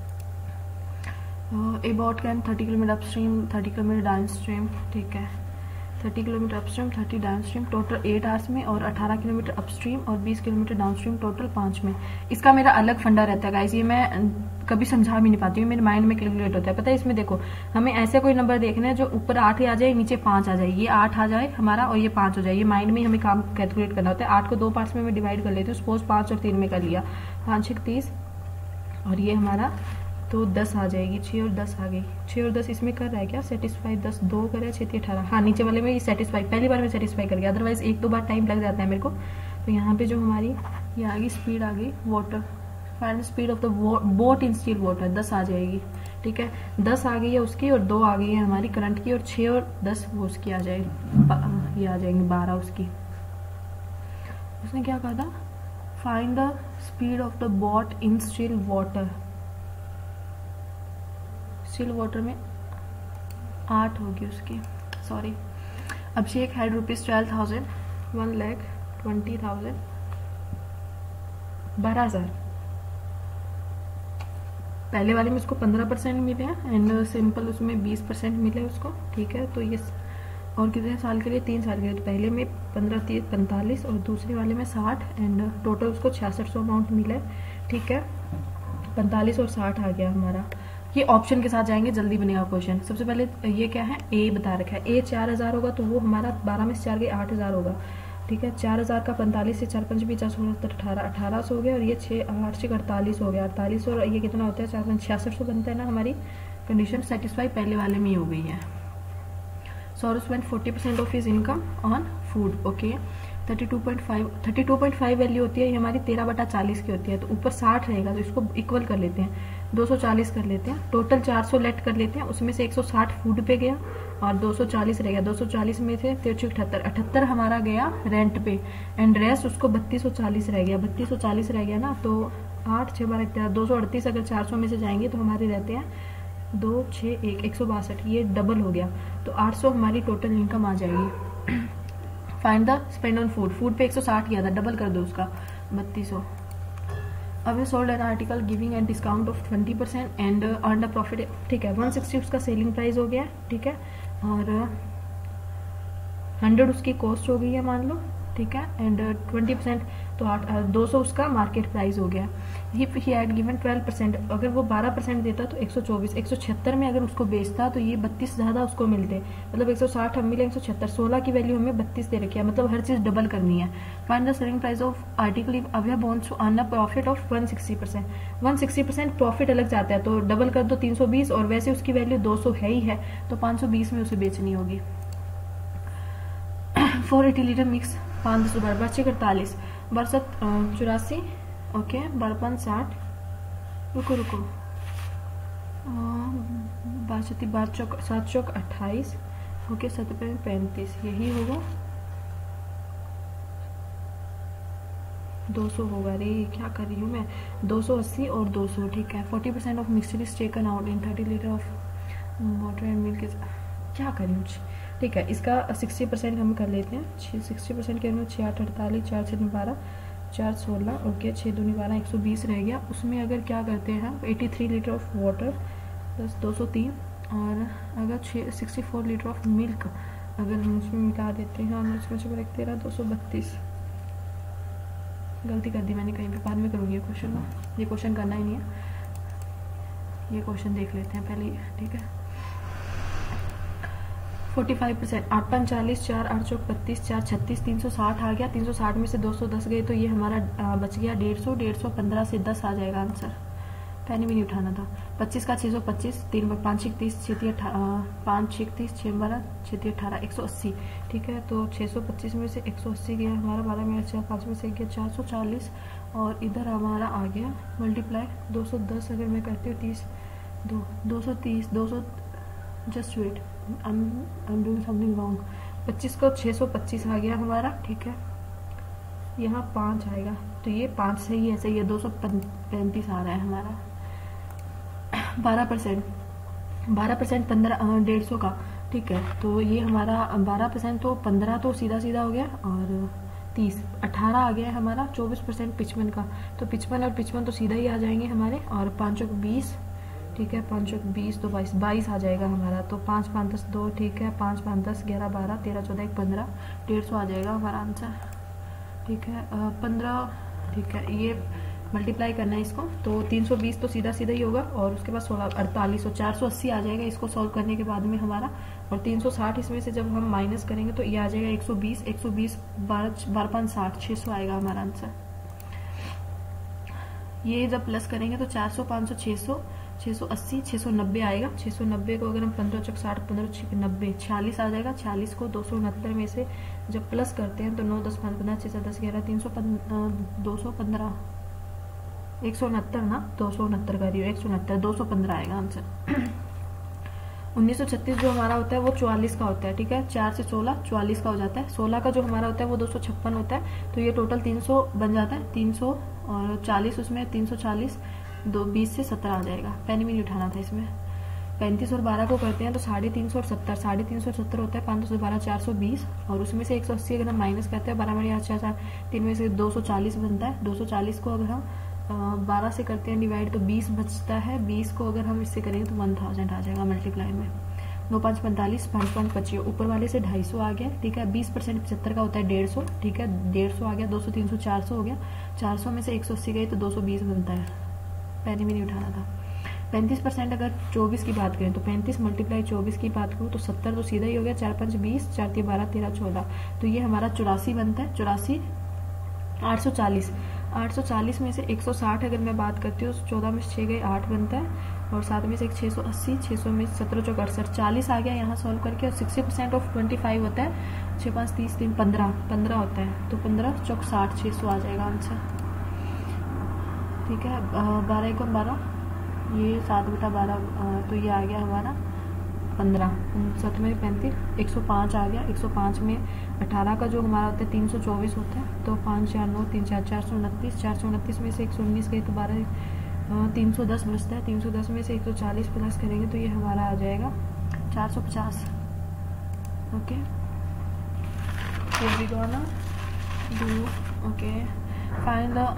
About can thirty kilometer upstream, thirty kilometer downstream, ठीक है, thirty kilometer upstream, thirty downstream, total eight hours में, और अठारह किलोमीटर अपस्ट्रीम और बीस किलोमीटर डाउन स्ट्रीम, टोटल पाँच में। इसका मेरा अलग फंडा रहता है गाइस, ये मैं कभी समझा भी नहीं पाती हूँ, मेरे माइंड में कैलकुलेट होता है, पता है इसमें देखो हमें ऐसे कोई नंबर देखना है जो ऊपर आठ आ जाए नीचे पाँच आ जाए, ये आठ आ जाए हमारा और ये पाँच हो जाए, ये माइंड में हमें काम कैलकुलेट करना होता है। आठ को दो पार्ट्स में मैं डिवाइड कर लेती हूँ, सपोज पाँच और तीन में कर लिया, पाँच छः तीस, और ये हमारा तो दस आ जाएगी, छः और दस आ गई, छः और दस इसमें कर रहा है क्या सेटिस्फाई, दस दो करे, छः अठारह, हाँ नीचे वाले में ये सेटिस्फाई, पहली बार में सेटिस्फाई कर गया, अदरवाइज एक दो बार टाइम लग जाता है मेरे को। तो यहाँ पे जो हमारी ये आ गई स्पीड आ गई water, find speed of the boat in still water, दस आ जाएगी, ठीक है, दस आ गई है उसकी और दो आ गई है हमारी करंट की, और छः और दस वो उसकी आ जाएगी, ये आ जाएंगी बारह उसकी, उसने क्या कहा था, find the speed of the boat in still water. Still water में आठ होगी उसकी, sorry. Abhishek had rupees twelve thousand, one lakh twenty thousand, बारह हजार। पहले वाले में उसको पंद्रह परसेंट मिले हैं एंड सिंपल उसमें बीस परसेंट मिले उसको, ठीक है। तो ये और कितने साल के लिए, तीन साल के लिए। तो पहले में पंद्रह तीस पैंतालीस और दूसरे वाले में साठ एंड टोटल उसको छियासठ सौ अमाउंट मिला है, ठीक है। पैंतालीस और साठ आ गया हमारा। ये ऑप्शन के साथ जाएंगे, जल्दी बनेगा क्वेश्चन। सबसे पहले ये क्या है, ए बता रखा है। ए चार हजार होगा तो वो हमारा बारह में से चार गए आठ हजार होगा, ठीक है। चार हजार का पैंतालीस से चार पंच पचास सोलह सत्तर अठारह, अठारह सौ हो गया और ये छः आठ छः अड़तालीस हो गया। अड़तालीस और ये कितना होता है, चार पंच छियासठ सौ बनता है ना। हमारी कंडीशन सेटिस्फाई पहले वाले में ही हो गई है। Saurabh spend forty percent of his income on food, okay. Thirty two point five thirty two point five value होती है, ये हमारी तेरह बटा चालीस की होती है। तो ऊपर साठ रहेगा तो इसको इक्वल कर लेते हैं, दो सौ चालीस कर लेते हैं। टोटल चार सौ लेट कर लेते हैं, उसमें से एक सौ साठ फूड पे गया और दो सौ चालीस रह गया। दो सौ चालीस में से तिरछी अठहत्तर अठहत्तर हमारा गया रेंट पे एंड रेस्ट उसको बत्तीस सौ चालीस रह गया। बत्तीस सौ चालीस रह गया ना, तो आठ छः बारह तेरह दो सौ अड़तीस अगर चार सौ में से जाएंगे तो हमारे रहते हैं दो छः एक एक सौ बासठ, ये डबल हो गया। तो आठ सौ हमारी टोटल इनकम आ जाएगी। Find the spend on food, food पे एक सौ साठ किया था, डबल कर दो उसका बत्तीस सौ। अब ये sold an article giving an discount of twenty percent and earn the profit, ठीक है। वन सिक्सटी उसका सेलिंग प्राइस हो गया, ठीक है। और हंड्रेड उसकी कॉस्ट हो गई है मान लो, ठीक है। एंड ट्वेंटी परसेंट तो आठ दो सौ उसका मार्केट प्राइस हो गया। He had given twelve percent, अगर वो बारह परसेंट देता तो एक सौ चौबीस, एक सौ छिहत्तर में अगर उसको बेचता तो ये बत्तीस ज़्यादा उसको मिलते, मतलब एक सौ साठ हम मिले, एक सौ छिहत्तर, सोलह की वैल्यू हमें बत्तीस दे रखी है, मतलब हर चीज़ डबल करनी है। Find the selling price of article if away wants to earn a profit of one sixty percent. One sixty percent profit अलग जाता है तो डबल कर दो तीन सौ बीस, और वैसे उसकी वैल्यू दो सौ है ही है तो पाँच सौ बीस में उसे बेचनी होगी। फोर एटी लीटर मिक्स पाँच दस बारह बच्चे अड़तालीस बरसत चौरासी, ओके। बारह पाँच साठ, रुको रुको बासठी, बारह चौक सात चौक अट्ठाईस, ओके। सत्तर पैंतीस, यही होगा दो सौ होगा। रे क्या कर रही हूँ मैं, दो सौ अस्सी और दो सौ, ठीक है। Forty percent of mixture is taken out in thirty litre of water and milk, क्या करी हूँ, ठीक है। इसका सिक्सटी परसेंट हम कर लेते हैं। सिक्सटी परसेंट के अंदर छः आठ अड़तालीस, चार छः बारह, चार सोलह, ओके। छः दूनी बारह, एक सौ बीस रह गया। उसमें अगर क्या करते हैं हम eighty three litre of water plus दो सौ तीन, और अगर छः sixty four litre of milk अगर हम उसमें मिला देते हैं, और उसमें से एक तेरह दो सौ बत्तीस, गलती कर दी मैंने कहीं पे, बाद में करूँगी ये क्वेश्चन में, ये क्वेश्चन करना ही नहीं है, ये क्वेश्चन देख लेते हैं पहले, ठीक है। फोर्टी फाइव परसेंट आठ पाँच चालीस, चार आठ चौक बत्तीस, चार छत्तीस, तीन सौ साठ आ गया। तीन सौ साठ में से दो सौ दस गए तो ये हमारा आ, बच गया डेढ़ सौ। डेढ़ सौ पंद्रह से दस आ जाएगा आंसर, पैनी भी नहीं उठाना था। पच्चीस का छः सौ पच्चीस, तीन पाँच छः तीस, छः पाँच छः तीस, छः बारह छः अठारह, एक सौ अस्सी, ठीक है। तो छः सौ पच्चीस में से एक सौ अस्सी गया हमारा, बारह में चार पाँच में से गया चार सौ चालीस, और इधर हमारा आ गया मल्टीप्लाई दो सौ दस अगर मैं करती हूँ तीस, दो दो सौ तीस, दो सौ just wait I am doing something wrong. पच्चीस को छः सौ पच्चीस आ गया हमारा, ठीक है। यहाँ पाँच आएगा तो ये पाँच सही है, सही है। दो सौ पैंतीस आ रहा है हमारा। बारह परसेंट बारह परसेंट पंद्रह डेढ़ सौ का, ठीक है। तो ये हमारा बारह परसेंट तो पंद्रह तो सीधा सीधा हो गया, और तीस अठारह आ गया है हमारा। चौबीस परसेंट पिचपन का, तो पिचपन और पिचपन तो सीधा ही आ जाएंगे हमारे, और पाँचों को बीस, ठीक है। पाँच चौक बीस, तो बाईस बाईस आ जाएगा हमारा। तो पाँच पाँच दस दो, ठीक है। पाँच पाँच दस ग्यारह बारह तेरह चौदह एक पंद्रह, डेढ़ सौ आ जाएगा हमारा आंसर, ठीक है। पंद्रह, ठीक है। ये मल्टीप्लाई करना है इसको, तो तीन सौ बीस तो सीधा सीधा ही होगा, और उसके बाद सोलह अड़तालीस, और चार सौ अस्सी आ जाएगा इसको सॉल्व करने के बाद में हमारा। और तीन सौ साठ इसमें से जब हम माइनस करेंगे तो ये आ जाएगा एक सौ बीस, एक सौ बीस बारह बारह पाँच साठ, छः सौ आएगा हमारा आंसर। ये जब प्लस करेंगे तो चार सौ, पाँच सौ, छः सौ, छः सौ अस्सी, छः सौ नब्बे आएगा। छः सौ नब्बे को अगर हम पंद्रह चौक साठ, पंद्रह छः नब्बे, छियालीस आ जाएगा। छियालीस को दो सौ उनहत्तर में से जब प्लस करते हैं तो नौ दस पाँच पंद्रह, छः सात दस ग्यारह, तीन सौ दो सौ पंद्रह, एक सौ उनहत्तर ना, दो सौ उनहत्तर का रही हो, एक सौ उनहत्तर, दो सौ पंद्रह आएगा आंसर। उन्नीस सौ छत्तीस जो हमारा होता है वो चौवालीस का होता है, ठीक है। चार से सोलह चौवालीस का हो जाता है। सोलह का जो हमारा होता है वो दो सौ छप्पन होता है, तो ये टोटल तीन सौ बन जाता है। तीन सौ और चालीस उसमें तीन सौ चालीस, दो बीस से सत्तर आ जाएगा। पेन भी नहीं उठाना था इसमें। पैंतीस और बारह को करते हैं तो साढ़े तीन सौ और सत्तर, साढ़े तीन सौ और सत्तर होता है। पाँच सौ बारह चार सौ बीस, और उसमें से एक सौ अस्सी अगर हम माइनस करते हैं, बारह बड़ी चार चार तीन में से दो सौ चालीस बनता है। दो सौ चालीस को अगर हम बारह से करते हैं डिवाइड तो बीस बचता है। बीस को अगर हम इससे करेंगे तो वन थाउजेंड आ जाएगा मल्टीप्लाई में। नौ पाँच पैंतालीस, पाँच पाँच पच्चीस, ऊपर वाले से ढाई सौ आ गया, ठीक है। बीस परसेंट पचहत्तर का होता है डेढ़ सौ, ठीक है। डेढ़ सौ आ गया। दो सौ तीन सौ चार सौ हो गया। चार सौ में से एक सौ अस्सी गई तो दो सौ बीस बनता है। पैनी भी नहीं उठाना था। पैंतीस परसेंट अगर चौबीस की बात करें तो पैंतीस मल्टीप्लाई चौबीस की बात करूँ तो सत्तर तो सीधा ही हो गया। चार पाँच बीस, चार तीन बारह, तेरह चौदह, तो ये हमारा चौरासी बनता है। चौरासी। आठ सौ चालीस, आठ सौ चालीस में से एक सौ साठ अगर मैं बात करती हूँ तो चौदह में से छः गए आठ बनता है, और सात में से एक छः सौ अस्सी, छः सौ में सत्रह चौक अड़सठ, चालीस आ गया यहाँ सॉल्व करके। और sixty percent of twenty five होता है, छः पाँच तीस, तीन पंद्रह, पंद्रह होता है, तो पंद्रह चौक साठ, छः सौ आ जाएगा आंसर, ठीक है। बारह एक बारह, ये सात बटा बारह, तो ये आ गया हमारा पंद्रह। सत में पैंतीस, एक सौ पाँच आ गया। एक सौ पाँच में अठारह का जो हमारा होता है तीन सौ चौबीस होता है, तो पाँच चार नौ तीन चार, चार सौ उनतीस, चार सौ उनतीस में से एक सौ उन्नीस गए तो बारह, तीन सौ दस बचता है। तीन सौ दस में से एक सौ चालीस प्लस करेंगे तो ये हमारा आ जाएगा चार सौ पचास। Okay, we gonna do, okay, find the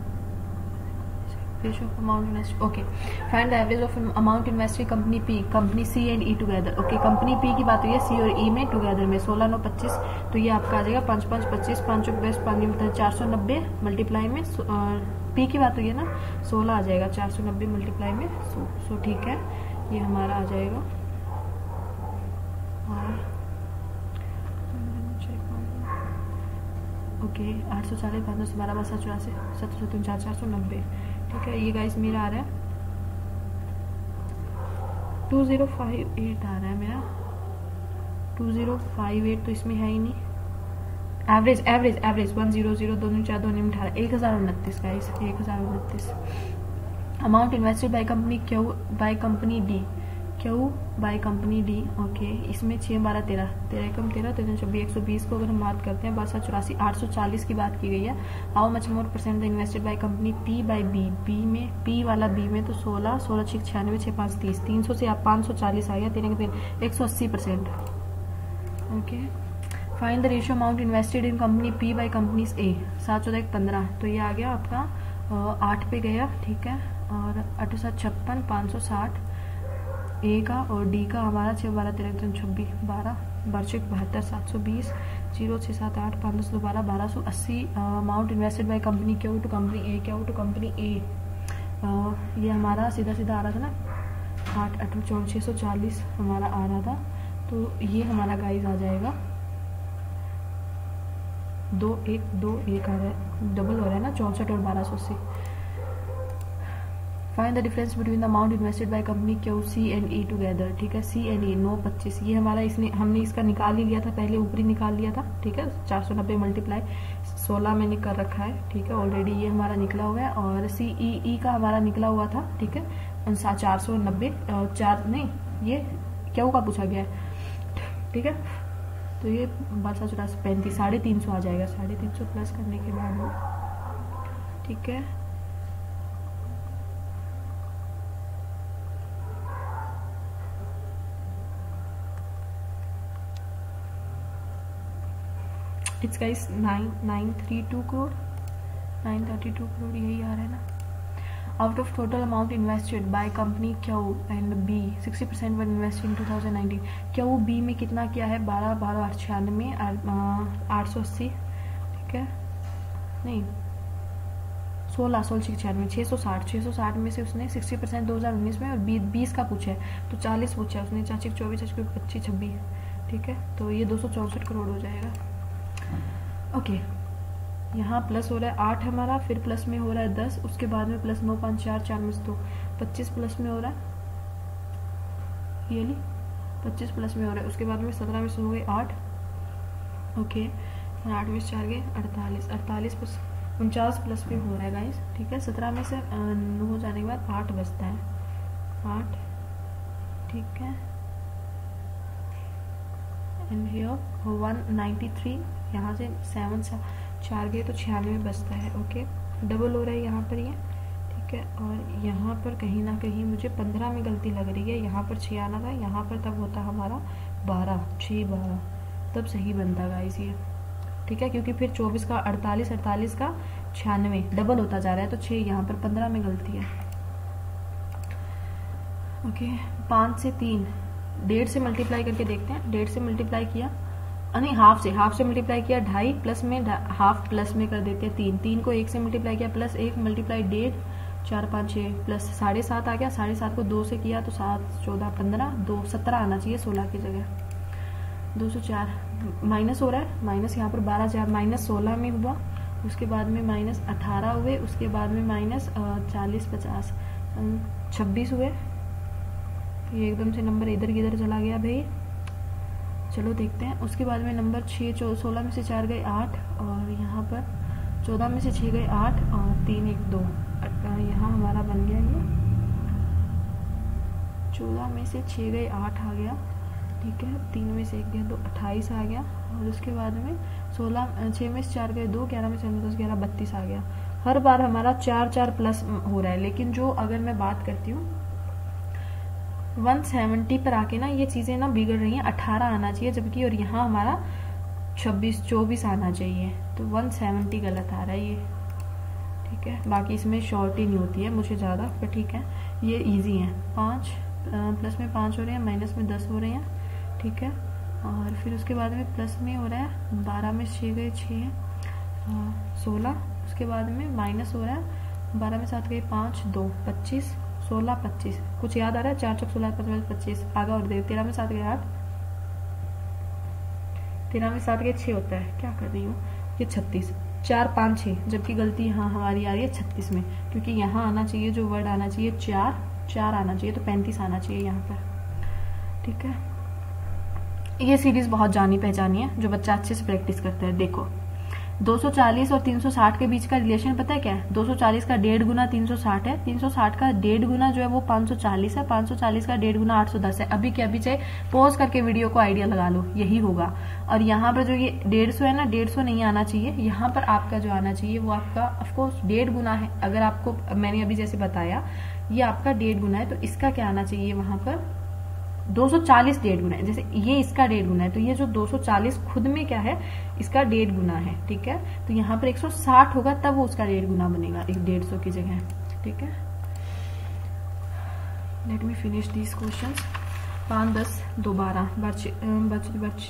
ratio of amount invested. Okay, find the average of amount invested company P, company C and E together. Okay, company P की बात हुई है C और E में टुगेदर में। सोलह नौ पच्चीस, तो ये आपका आ जाएगा पाँच पाँच पच्चीस, पाँच बेस्ट पाँच मतलब चार सौ नब्बे मल्टीप्लाई में। P की बात हुई है ना, सोलह आ जाएगा चार सौ नब्बे मल्टीप्लाई में। सो सो ठीक है, ये हमारा आ जाएगा। ओके, आठ सौ चालीस, पाँच सौ बारह, बारह चौरासी, सत्तर सौ तीन चार, चार सौ नब्बे, ठीक है। ये गाइस मेरा आ रहा है टू ज़ीरो फाइव एट आ रहा है मेरा। टू ज़ीरो फाइव एट तो इसमें है ही नहीं। Average average average one zero zero, दो चार, दो अठारह, एक हज़ार उनतीस गाइस, एक हज़ार उनतीस। Amount invested by company Q by company D, Q by company D. Okay, इसमें छः बारह तेरह, तेरह कम तेरह, तेरह छब्बीस, एक सौ बीस को अगर हम बात करते हैं, बारह चौरासी, आठ सौ चालीस की बात की गई है। How much more percent invested by company P by B, B में पी वाला बी में तो सोलह, सोलह छः छियानवे, छः पाँच तीस, तीन सौ से आप पाँच सौ चालीस आ गया, तीन के तीन एक सौ अस्सी परसेंट। Okay, find the ratio amount invested in company P by companies A, सात चौदह एक पंद्रह, तो ये आ गया आपका आठ पे गया, ठीक है। और अठ सात छप्पन, पाँच सौ साठ ए का, और डी का हमारा छः बारह तेरह तीन छब्बीस, बारह बारह बहत्तर, सात सौ बीस, जीरो छः सात आठ, पाँच दस दो बारह, बारह सौ अस्सी। Amount invested by company Q to company A, Q to company A, ये हमारा सीधा सीधा आ रहा था ना, आठ अठ चौदह, छः सौ चालीस हमारा आ रहा था, तो ये हमारा गाइस आ जाएगा दो एक दो एक आ रहा है, डबल हो रहा है ना, चौंसठ और बारह सौ अस्सी। Find the difference between the amount invested by company Q C and E together, ठीक है। सी एंड ई नौ पच्चीस, ये हमारा इसने हमने इसका निकाल ही लिया था पहले, ऊपरी निकाल लिया था, ठीक है। चार सौ नब्बे मल्टीप्लाई सोलह मैंने कर रखा है, ठीक है, ऑलरेडी ये हमारा निकला हुआ है। और सी ई ई का हमारा निकला हुआ था, ठीक है, चार सौ नब्बे, चार नहीं, ये क्यू का पूछा गया है, ठीक है। तो ये बारह चौरासी पैंतीस, साढ़े तीन सौ आ जाएगा, साढ़े तीन सौ प्लस करने के बाद, ठीक है। It's guys nine nine three two crore, nine thirty two crore यही आ रहा है ना। Out of total amount invested by company Q and B, sixty percent one invest in two thousand nineteen. Q B में कितना किया है, बारह बारह आठ छियानवे, आठ सौ अस्सी, ठीक है, नहीं सोलह, सोलह छः छियानवे, छः सौ साठ, छः सौ साठ में से उसने सिक्सटी परसेंट दो हज़ार उन्नीस में और बीस का पूछा है, तो चालीस पूछा है उसने, चाची चौबीस, चाची पच्चीस, छब्बीस, ठीक है। तो ये दो सौ चौंसठ करोड़ हो जाएगा। Okay okay. यहाँ प्लस हो रहा है आठ हमारा, फिर प्लस में हो रहा है दस, उसके बाद में प्लस नौ पाँच चार, चार में से दो, पच्चीस प्लस में हो रहा है, ये ली पच्चीस प्लस में हो रहा है, उसके बाद में सत्रह में से हो गए आठ, ओके, और आठ में से चार गए अड़तालीस, अड़तालीस प्लस उनचास प्लस में हो रहा है गाइस, ठीक है। सत्रह में से नौ हो जाने के बाद आठ बचता है, आठ, ठीक है, and here one ninety three, यहाँ से सेवन चार गए तो छियानवे बचता है। ओके, डबल हो रहा है यहाँ पर ये, ठीक है। और यहाँ पर कहीं ना कहीं मुझे पंद्रह में गलती लग रही है, यहाँ पर छः आना था, यहाँ पर तब होता हमारा बारह, छः बारह, तब सही बनता गाइस ये, ठीक है। क्योंकि फिर चौबीस का अड़तालीस, अड़तालीस का छियानवे, डबल होता जा रहा है, तो छः, यहाँ पर पंद्रह में गलती है। ओके, पाँच से तीन, डेढ़ से मल्टीप्लाई करके देखते हैं। डेढ़ से मल्टीप्लाई किया, नहीं हाफ से, हाफ से मल्टीप्लाई किया, ढाई प्लस में हाफ प्लस में कर देते हैं तीन, तीन को एक से मल्टीप्लाई किया, प्लस एक मल्टीप्लाई डेढ़, चार पाँच छः, प्लस साढ़े सात आ गया, साढ़े सात को दो से किया तो सात चौदह पंद्रह, दो सत्रह आना चाहिए सोलह की जगह, दो सौ चार। माइनस हो रहा है, माइनस यहाँ पर बारह, चार माइनस सोलह में हुआ, उसके बाद में माइनस अठारह हुए, उसके बाद में माइनस चालीस, पचास, छब्बीस हुए। ये एकदम से नंबर इधर किधर चला गया भाई, चलो देखते हैं। उसके बाद में नंबर छः, चौ सोलह में से चार गए आठ, और यहाँ पर चौदह में से छः गए आठ, और तीन एक दो, यहाँ हमारा बन गया ये, चौदह में से छः गए आठ आ गया, ठीक है। तीन में से एक गया दो, अट्ठाईस आ गया। और उसके बाद में सोलह, छः में से चार गए दो, ग्यारह में से दस, ग्यारह, बत्तीस आ गया। हर बार हमारा चार चार प्लस हो रहा है, लेकिन जो अगर मैं बात करती हूँ वन सेवेंटी पर आके ना ये चीज़ें ना बिगड़ रही हैं, अठारह आना चाहिए जबकि, और यहाँ हमारा छब्बीस चौबीस आना चाहिए, तो वन सेवेंटी गलत आ रहा है ये, ठीक है। बाकी इसमें शॉर्ट ही नहीं होती है मुझे ज़्यादा, पर ठीक है, ये इजी है। पाँच प्लस में पाँच हो रहे हैं, माइनस में दस हो रहे हैं, ठीक है। और फिर उसके बाद में प्लस में हो रहा है, बारह में छः गए छः, सोलह, उसके बाद में माइनस हो रहा है, बारह में सात गए पाँच, दो, पच्चीस, सोलह पच्चीस, कुछ याद आ रहा है, चार चौक सोलह, पचास, पच्चीस, आगे और दे, तेरह में सात गए आठ, तेरह में सात गए छः होता है, क्या कर रही हूँ, ये छत्तीस, चार पाँच छः, जबकि गलती यहाँ हमारी आ रही है छत्तीस में, क्योंकि यहाँ आना चाहिए जो वर्ड आना चाहिए चार, चार आना चाहिए, तो पैंतीस आना चाहिए यहाँ पर, ठीक है। ये सीरीज बहुत जानी पहचानी है, जो बच्चा अच्छे से प्रैक्टिस करता है। देखो दो सौ चालीस और तीन सौ साठ के बीच का रिलेशन पता है क्या है? दो सौ चालीस का डेढ़ गुना तीन सौ साठ है, तीन सौ साठ का डेढ़ गुना जो है वो पाँच सौ चालीस है, पाँच सौ चालीस का डेढ़ गुना आठ सौ दस है। अभी के अभी चाहे पॉज करके वीडियो को आइडिया लगा लो, यही होगा। और यहाँ पर जो ये डेढ़ सौ है ना, डेढ़ सौ नहीं आना चाहिए, यहाँ पर आपका जो आना चाहिए वो आपका ऑफकोर्स डेढ़ गुना है। अगर आपको मैंने अभी जैसे बताया ये आपका डेढ़ गुना है, तो इसका क्या आना चाहिए वहां पर दो सौ चालीस डेढ़ गुना है। जैसे ये इसका डेढ़ गुना है, तो ये जो दो सौ चालीस खुद में क्या है, इसका डेढ़ गुना है, ठीक है। तो यहाँ पर एक सौ साठ होगा तब वो उसका डेढ़ गुना बनेगा, एक डेढ़ सौ की जगह, ठीक है। Let me finish these questions. पाँच दस दो बारह, बच बच बच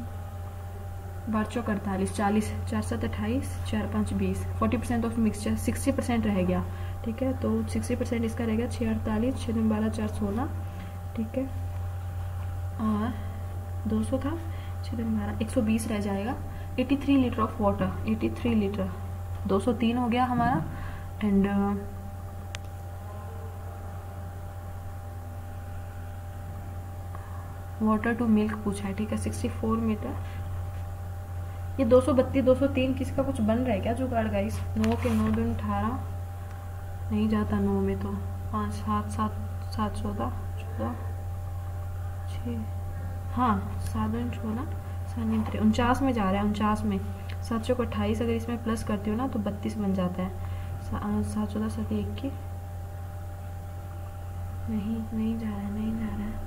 बारह अड़तालीस, चालीस, चार सात अट्ठाईस, चार पाँच बीस, forty percent of mixture, sixty percent रह गया, ठीक है। तो सिक्सटी परसेंट इसका रह गया, छः अड़तालीस, छः दिन बारह, चार सोलह, ठीक है। और दो सौ था, छः दिन बारह, एक सौ बीस रह जाएगा। तिरासी लीटर ऑफ वाटर, तिरासी लीटर, दो सौ तीन हो गया हमारा। एंड वाटर टू मिल्क पूछा है, ठीक है, चौंसठ मीटर। ये दो सौ बत्तीस, दो सौ तीन किसका कुछ बन रहा है क्या जुगाड़ गाइस? नौ के नौ दिन अठारह, नहीं जाता नौ में, तो पाँच सात सात सात चौदह चौदह छः, हाँ सात दिन सोलह, सात उनचास में जा रहा है, उनचास में सात सौ को अट्ठाईस, अगर इसमें प्लस करती हूँ ना तो बत्तीस बन जाता है। सात चौदह सात इक्कीस, नहीं नहीं जा रहा है, नहीं जा रहा है।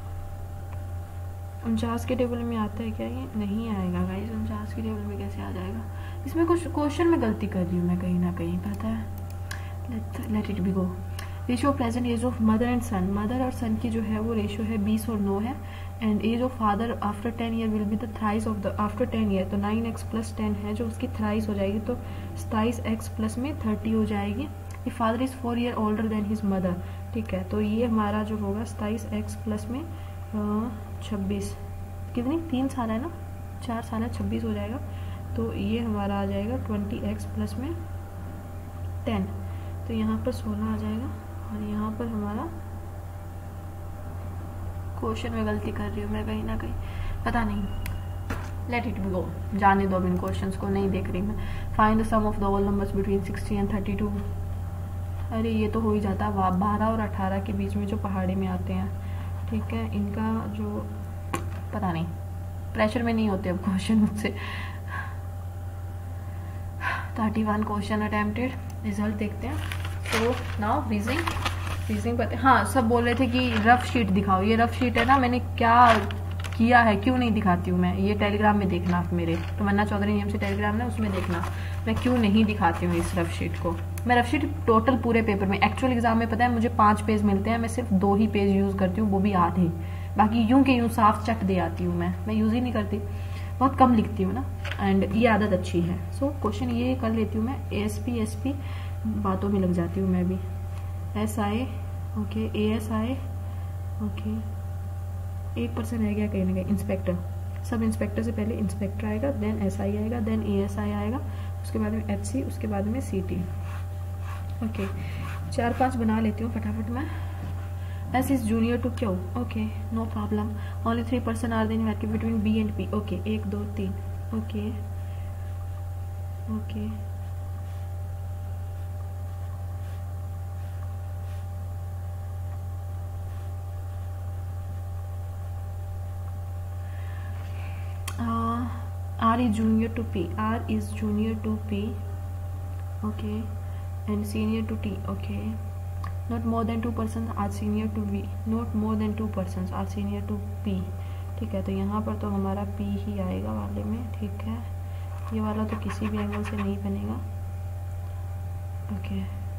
उनचास के टेबल में आता है क्या? ये नहीं आएगा गाइस, उनचास के टेबल में कैसे आ जाएगा? इसमें कुछ क्वेश्चन में गलती कर रही हूँ मैं कहीं ना कहीं, पता है। Let let it be go. Ratio present age of mother and son, mother और सन की जो है वो रेशियो है बीस और नौ है। And age of father after ten year will be the thrice of the after ten year, तो नाइन एक्स प्लस टेन है जो उसकी थ्राइस हो जाएगी, तो सताईस एक्स प्लस में थर्टी हो जाएगी। ये father is four year older than his mother, ठीक है। तो ये हमारा जो होगा सताईस एक्स प्लस में छब्बीस, कितनी तीन साल है ना, चार साल है, छब्बीस हो जाएगा। तो ये हमारा आ जाएगा ट्वेंटी एक्स प्लस में टेन, तो यहाँ पर सोलह आ जाएगा। और यहाँ पर हमारा क्वेश्चन में गलती कर रही हूँ मैं कहीं ना कहीं, पता नहीं। लेट इट बी गो, जाने दो इन क्वेश्चंस को, नहीं देख रही मैं। Find the sum of the all numbers between sixty and thirty two. अरे ये तो हो ही जाता है, बारह और अठारह के बीच में जो पहाड़ी में आते हैं, ठीक है, इनका जो पता नहीं, प्रेशर में नहीं होते अब क्वेश्चन मुझसे। Thirty one question attempted, result देखते हैं। तो नाउ रीजनिंग रीजनिंग पता हाँ, सब बोल रहे थे कि रफ शीट दिखाओ। ये रफ शीट है ना, मैंने क्या किया है, क्यों नहीं दिखाती हूँ मैं, ये टेलीग्राम में देखना आप मेरे तमन्ना चौधरी नियम से टेलीग्राम है, उसमें देखना मैं क्यों नहीं दिखाती हूँ इस रफ शीट को। मैं रफ शीट टोटल पूरे पेपर में, एक्चुअल एग्जाम में पता है मुझे पाँच पेज मिलते हैं, मैं सिर्फ दो ही पेज यूज़ करती हूँ, वो भी आधे, बाकी यूं के यूं साफ चट दे आती हूँ मैं मैं यूज़ ही नहीं करती, बहुत कम लिखती हूँ ना, एंड ये आदत अच्छी है। सो so, क्वेश्चन ये कर लेती हूँ मैं। A S P S P बातों में लग जाती हूँ मैं भी। S I okay, A S I okay, एक पर्सन रह गया कहीं ना कहीं, इंस्पेक्टर। सब इंस्पेक्टर से पहले इंस्पेक्टर आएगा, देन एस आई आएगा, देन ए एस आई आएगा, उसके बाद में एच सी, उसके बाद में सी टी। ओके, चार पांच बना लेती हूँ फटाफट मैं। S is junior to Q, okay no problem. Only three person are then vacuum between B and P, okay एक दो तीन, okay okay R is junior to P, R is junior to P, okay, and senior to T, okay. Not more than two persons are senior to V, not more than two persons are senior to P, ठीक है। तो यहाँ पर तो हमारा P ही आएगा वाले में, ठीक है। ये वाला तो किसी भी एंगल से नहीं बनेगा, ओके।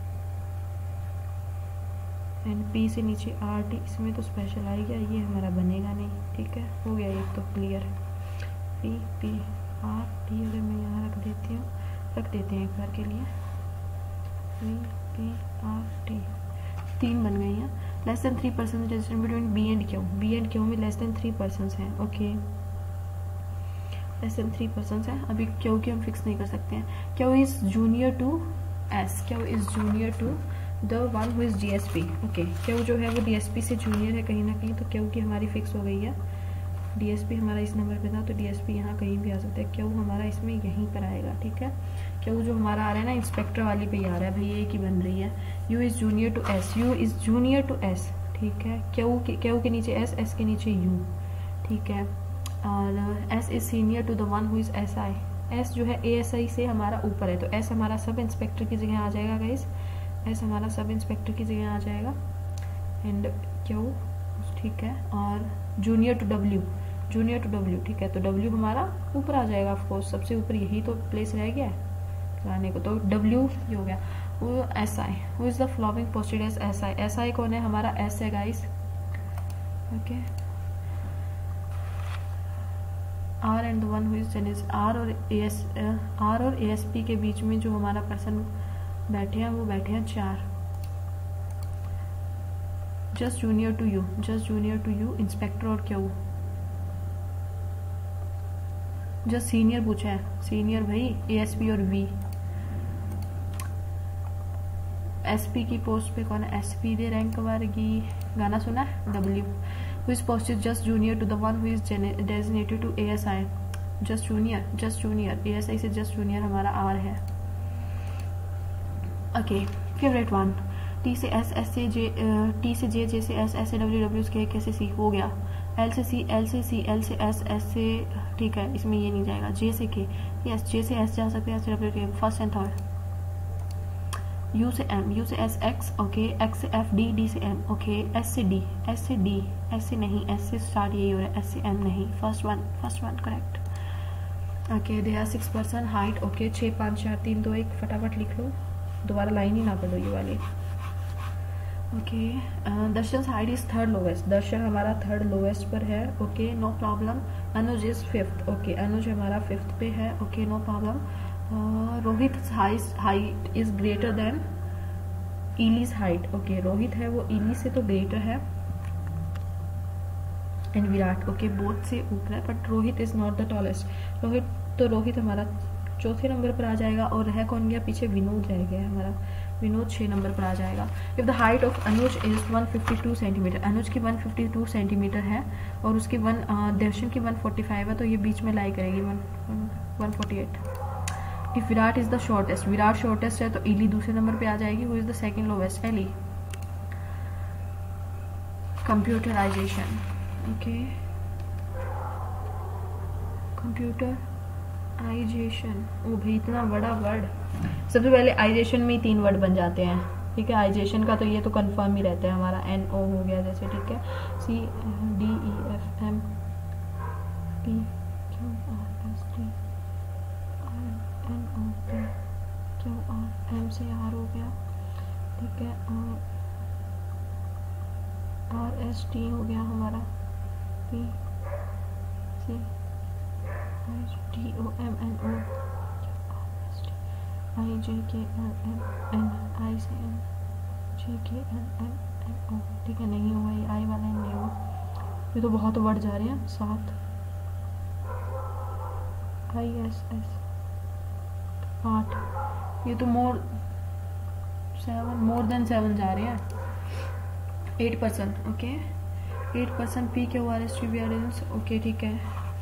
एंड P से नीचे R T, इसमें तो स्पेशल आ गया, ये हमारा बनेगा नहीं, ठीक है। हो गया ये तो clear. P P R T, अगर मैं यहाँ रख देती हूँ, रख देते हैं एक बार के लिए, पी पी आर टी, तीन बन गई हैं। Less than three percent distance between B and Q, B and Q में लेस देन थ्री परसेंट हैं, okay less than three percent है। अभी क्यू की हम फिक्स नहीं कर सकते हैं। Q is junior to S, Q is junior to the one who is D S P, okay. Q जो है वो डी एस पी से जूनियर है कहीं ना कहीं, तो क्यू की हमारी फिक्स हो गई है। डी एस पी हमारा इस नंबर पे था, तो डी एस पी यहाँ कहीं भी आ सकता है। क्यू हमारा इसमें यहीं पर आएगा, ठीक है। क्यू जो हमारा आ रहा है ना, इंस्पेक्टर वाली पे ही आ रहा है भाई, एक ही बन रही है। U is junior to S, U is junior to S, ठीक है। क्यू के क्यू के नीचे एस, एस के नीचे यू, ठीक है। और S is senior to the one who is S I, S जो है ए एस आई से हमारा ऊपर है, तो एस हमारा सब इंस्पेक्टर की जगह आ जाएगा गाइस, एस हमारा सब इंस्पेक्टर की जगह आ जाएगा। एंड क्यू, ठीक है। और junior to W, junior to W, ठीक है। तो डब्ल्यू हमारा ऊपर आ जाएगा, ऑफकोर्स सबसे ऊपर यही तो प्लेस रह गया है लाने को, तो डब्ल्यू ये हो गया। वो एस आई, वो is the following posted S S I, S I कौन है हमारा, एस है guys, okay. R and the one who is Janice, R और ए एस, आर और ए एस पी के बीच में जो हमारा पर्सन बैठे हैं वो बैठे हैं चार। Just junior to you, just junior to you, inspector और क्यू। जस्ट सीनियर पूछा है, सीनियर भाई ए एस पी और वी। एस पी की पोस्ट पे कौन है, एस पी दे रैंक वर्गी, गाना सुना है, W. Who is posted just junior to the one who is designated to A S I, just junior, just junior, A S I से जस्ट जूनियर हमारा आर है, ओके। फेवरेट वन, टी से S, S से J, T से J, J से S, S से W, W से K से सी, हो गया। एल से सी, एल से सी, एल से एस, एस से, ठीक है इसमें ये नहीं जाएगा। जे से के, यस जे से एस जा सकते हैं, एस से W K, first and third. U से एम, यू से एस एक्स, ओके। एक्स से एफ, डी, डी से एम, ओके। एस से डी, एस से डी, एस से नहीं, एस से स्टार्ट यही हो रहा है, एस से एम नहीं, first one, first one correct, okay. They are six person height, okay. छः पाँच चार तीन दो एक, फटाफट लिख लो, दोबारा लाइन ही ना पढ़ो ये वाली, okay. Darshan height is third lowest, Darshan हमारा थर्ड लोवेस्ट पर है, okay no problem. Anuj is fifth, okay Anuj हमारा फिफ्थ पे है, okay no problem. Rohit height is greater than Ili's height, okay Rohit है वो इली से तो ग्रेटर है, एंड विराट, ओके बोथ से ऊपर है, but Rohit is not the tallest. Rohit तो रोहित हमारा चौथे नंबर पर आ जाएगा, और रह कौन गया पीछे, विनोद रह गया हमारा, विनोद छः नंबर पर आ जाएगा। If the height of Anuj is one fifty two centimetre, Anuj की वन फिफ्टी टू सेंटीमीटर है और उसकी वन दर्शन की वन फोर्टी फाइव है, तो ये बीच में लाई करेगी one forty eight. If Virat is the shortest, Virat shortest है तो इली दूसरे नंबर पे आ जाएगी, who is the second lowest, Ili. Computerisation, okay computerisation, ओ भाई इतना बड़ा वर्ड। सबसे पहले आइजेशन में ही तीन वर्ड बन जाते हैं, ठीक है। आइजेशन का तो ये तो कंफर्म ही रहता है हमारा, एन ओ हो गया जैसे, ठीक है। C D E F M P Q R S T I N O P Q R, M से आर हो गया, ठीक है। और आर एस टी हो गया हमारा, P C I T O M N O, I J K L M N, आई से एन, जे के एल एम एन ओ, ठीक है। नहीं हुआ ये आई वाला, नहीं हुआ। ये तो बहुत बढ़ जा रहे हैं। सात आई एस एस, आठ, ये तो more seven, more than seven जा रहे हैं। Eight percent, okay. Eight percent P Q R S T B R S, okay ठीक है।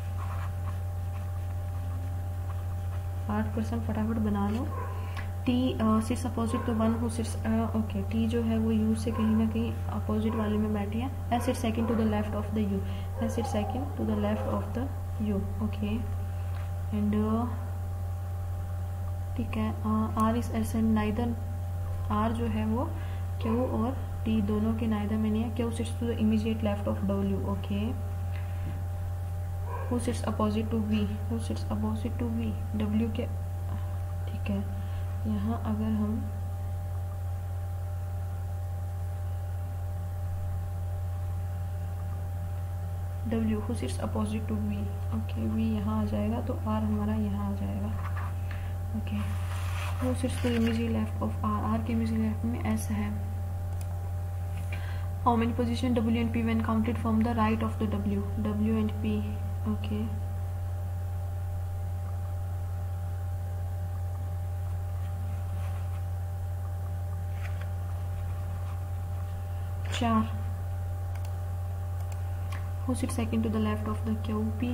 आठ परसेंट फटाफट बना लो। T sits opposite to one who sits, okay. T जो है वो यू से कहीं ना कहीं अपोजिट वाले में बैठी है। S sit second to the left of the U, S sit second to the left of the U, okay. And ठीक है, R is S and neither, R जो है वो क्यू और टी दोनों के नाइदर में नहीं है। Q sits to the immediate left of W, okay. Who sits opposite to V, who sits opposite to V, W K, ठीक है। यहाँ अगर हम W who sits opposite to V, okay. V यहाँ आ जाएगा तो आर हमारा यहाँ आ जाएगा, okay. Who sits to immediate left of R, R के इमीडिएट लेफ्ट में एस है। How many position W and P when counted from the right of the W, W and P, okay. चार। Who sits second to the left of the Q P,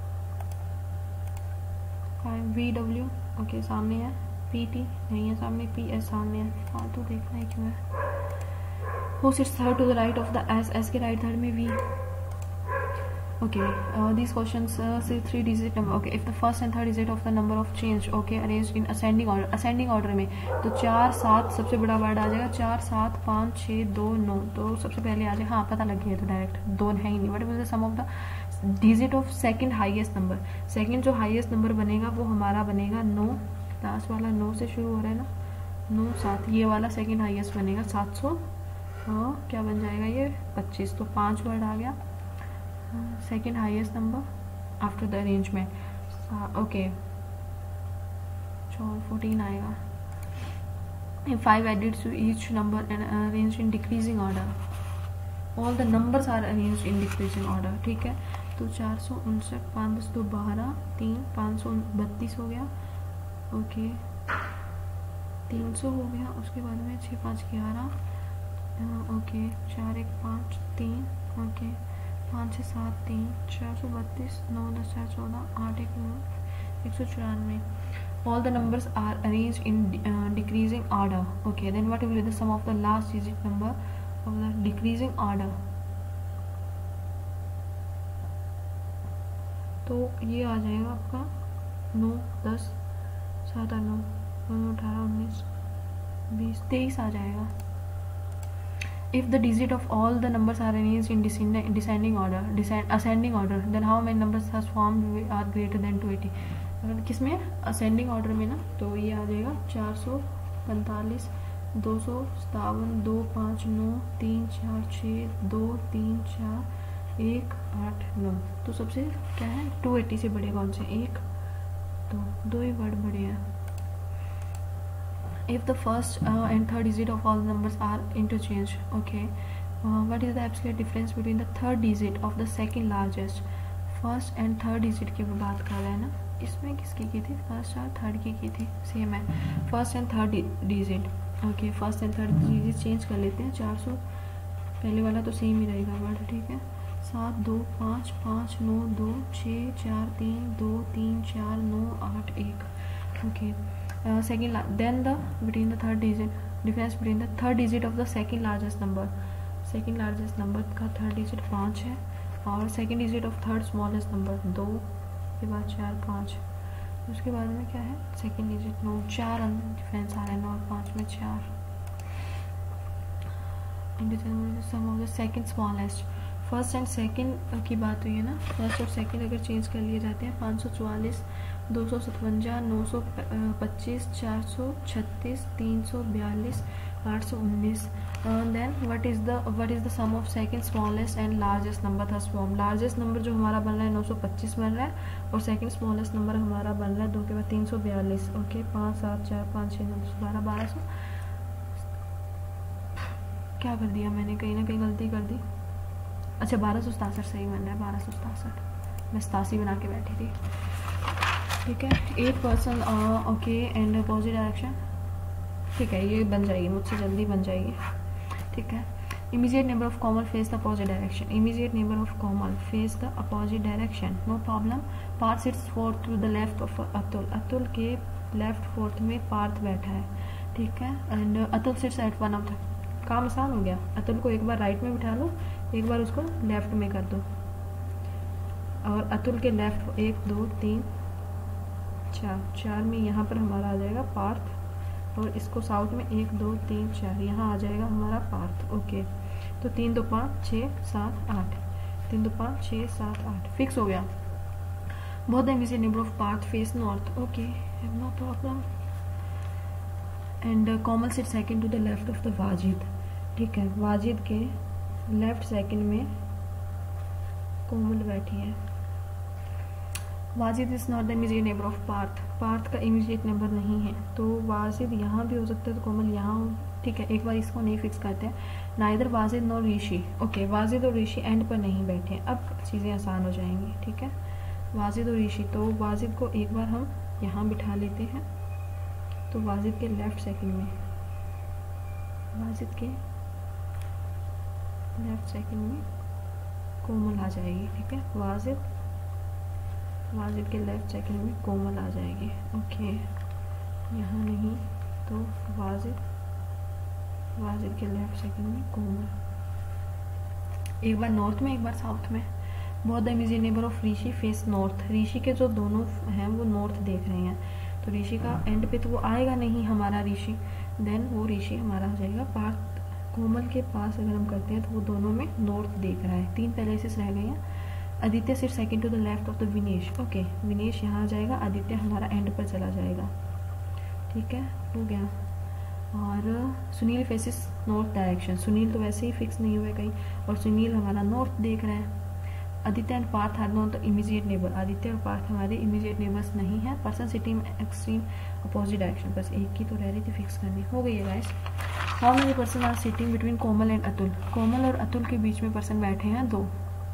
five. V W, okay सामने है। P T नहीं है सामने, P S सामने है। फालतू देखना है क्यों है। Who sits third to the right of the S, S के राइट थर्ड में V, okay. Uh, these questions uh, say three digit number, okay. If the first and third digit of the number of change, okay, arranged in ascending order, ascending order में तो चार सात सबसे बड़ा word आ जाएगा। चार सात पाँच छः दो नौ, तो सबसे पहले आ जाएगा, हाँ पता लग गया तो डायरेक्ट, दो है ही नहीं। What is the sum of the digit of second highest number, second जो हाईएस्ट नंबर बनेगा वो हमारा बनेगा नौ, लास्ट वाला नौ से शुरू हो रहा है ना, नौ सात, ये वाला सेकंड हाईएस्ट बनेगा सात सौ, हाँ क्या बन जाएगा ये पच्चीस, तो पाँच वर्ड आ गया second highest number after the arrangement, okay. Fourteen आएगा। Five added to each number and arrange in decreasing order, all the numbers are arrange in decreasing order, ठीक है। तो चार सौ उनसठ, पाँच दस दो बारह, तीन पाँच सौ बत्तीस हो गया, ओके। तीन सौ हो गया, उसके बाद में छः पाँच ग्यारह, ओके। चार एक पाँच तीन, ओके। पाँच छः सात तीन, चार सौ बत्तीस, नौ दस चार चौदह, आठ एक नौ, एक सौ चौरानवे। All the numbers are arrange in decreasing order, okay. Then what will be the sum of the last digit number of the decreasing order, तो ये आ जाएगा आपका नौ दस सात आठ नौ नौ अठारह उन्नीस बीस तेईस आ जाएगा। If the digit of all the numbers are arranged in descending, descending order, descend, ascending order, then how many numbers has formed are greater than two eighty? अगर किस में ascending order में ना, तो ये आ जाएगा चार सौ पैंतालीस, दो सौ सतावन, दो पाँच नौ, तीन चार छः, दो तीन चार, एक आठ नौ, तो सबसे क्या है टू एटी से बड़े कौन से, एक दो, दो ही वर्ड बड़े हैं। If the first uh, and third digit of all numbers are interchanged, okay, uh, what is the absolute difference between the third digit of the second largest? First and third digit की बात कर रहे हैं ना, इसमें किसकी की थी, फर्स्ट और थर्ड की की थी, सेम है। First and third digit, okay. First and third digit change कर लेते हैं। चार सौ पहले वाला तो सेम ही रहेगा वर्ड, ठीक है। सात दो पाँच, पाँच नौ दो, छः चार तीन, दो तीन चार, नौ आठ एक, okay. Uh, second then the between the third digit, difference between the third digit of the second largest number, second largest number का third digit पाँच है, और second digit of third smallest number दो, उसके बाद चार पाँच, उसके बाद में क्या है सेकेंड डिजिट नौ, चार डिफरेंस आ रहा है, नौ और पाँच में चार। Sum of the second smallest, first and second की बात हुई है ना, फर्स्ट और सेकेंड अगर चेंज कर लिए जाते हैं, पाँच सौ चौवालीस, दो सौ सतवंजा, नौ सौ पच्चीस, चार सौ छत्तीस, तीन सौ बयालीस, आठ सौ उन्नीस। Then what is the what is the sum of second smallest and largest number thus form. Largest number जो हमारा बन रहा है नौ सौ पच्चीस बन रहा है, और सेकंड स्मॉलेस्ट नंबर हमारा बन रहा है दो के बाद तीन सौ बयालीस। ओके, पाँच सात चार पाँच छः नौ दस बारह, बारह सौ। क्या कर दिया मैंने, कहीं ना कहीं गलती कर दी। अच्छा, बारह सौ सतासठ सही बन रहा है, बारह सौ सतासठ। मैं सतासी बना के बैठी थी। ठीक है, eight person okay and opposite direction. ठीक है, ये बन जाएगी मुझसे जल्दी बन जाएगी। ठीक है, immediate neighbour of Komal face the opposite direction. Immediate neighbour of Komal face the opposite direction, no problem. Parth sits fourth to the left of Atul. Atul के लेफ्ट फोर्थ में पार्थ बैठा है। ठीक है, and Atul sits at one of the, काम आसान हो गया। अतुल को एक बार राइट में बिठा लो, एक बार उसको लेफ्ट में कर दो, और अतुल के लेफ्ट एक दो तीन चार, चार में यहाँ पर हमारा आ जाएगा पार्थ, और इसको साउथ में एक दो तीन चार, यहाँ आ जाएगा हमारा पार्थ। ओके, तो तीन दो पाँच छः सात आठ, तीन दो पाँच छः सात आठ, फिक्स हो गया। Both the immediate neighbour of Parth face north. Okay, no problem. And Komal sit second to the left of the Wajid. ठीक है, वाजिद के लेफ्ट सेकंड में कोमल बैठी है। Wajid is not the immediate neighbour of Parth. Parth का इमीडिएट नेबर नहीं है, तो वाजिद यहाँ भी हो सकता है, तो कोमल यहाँ हो। ठीक है, एक बार इसको नहीं फिक्स करते हैं। Neither Wajid nor Rishi. Okay, Wajid और ऋषि एंड पर नहीं बैठे हैं, अब चीज़ें आसान हो जाएंगी। ठीक है, वाजिद और ऋषि, तो वाजिद को एक बार हम यहाँ बिठा लेते हैं, तो वाजिद के लेफ्ट सेकंड में, वाजिद के लेफ्ट सेकंड में कोमल आ जाएगी। ठीक है, वाजिद वाजिद के लेफ्ट सेकंड में कोमल आ जाएगी। ओके, यहाँ नहीं, तो वाजिद वाजिद के लेफ्ट सेकंड में कोमल, एक बार नॉर्थ में एक बार साउथ में। Both the immediate neighbour of Rishi face north. Rishi के जो दोनों हैं वो नॉर्थ देख रहे हैं, तो ऋषि का एंड पे तो वो आएगा नहीं हमारा ऋषि, देन वो ऋषि हमारा हो जाएगा पार्थ। कोमल के पास अगर हम करते हैं तो वो दोनों में नॉर्थ देख रहा है। तीन पैलेसेस रह गए हैं। आदित्य सिर्फ second to the left of the Vinesh. Okay, Vinesh यहाँ आ जाएगा, आदित्य हमारा एंड पर चला जाएगा। ठीक है, हो गया। और Sunil faces north direction. Sunil तो वैसे ही फिक्स नहीं हुआ कहीं, और सुनील हमारा नॉर्थ देख रहा है। Aditya and Parth are not the immediate neighbour. Aditya और पार्थ हमारे इमीडिएट नेबर्स नहीं है। Person sitting extreme opposite direction, बस एक की तो रह रही थी फिक्स करनी, हो गई है guys. How many person are sitting between Komal and Atul. Komal और अतुल के बीच में पर्सन बैठे हैं दो।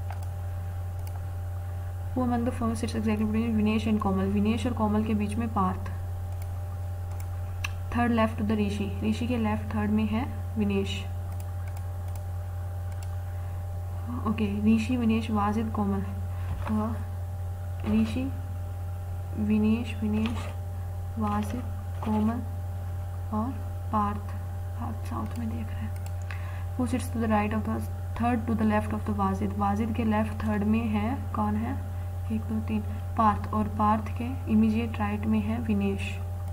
Who among the following sits exactly between Vinesh and Komal. Vinesh और कोमल के बीच में Parth. Third left to the Rishi. Rishi के लेफ्ट थर्ड में है विनेश। ओके, ऋषि विनेश वाजिद कोमल, और ऋषि विनेश विनेश वाजिद कोमल और पार्थ। पार्थ साउथ में देख रहे हैं। Who sits to the right of the third to the left of the Wajid. Wajid के लेफ्ट थर्ड में है कौन है, एक दो तीन, पार्थ, और पार्थ के इमीडिएट राइट में है Vinesh.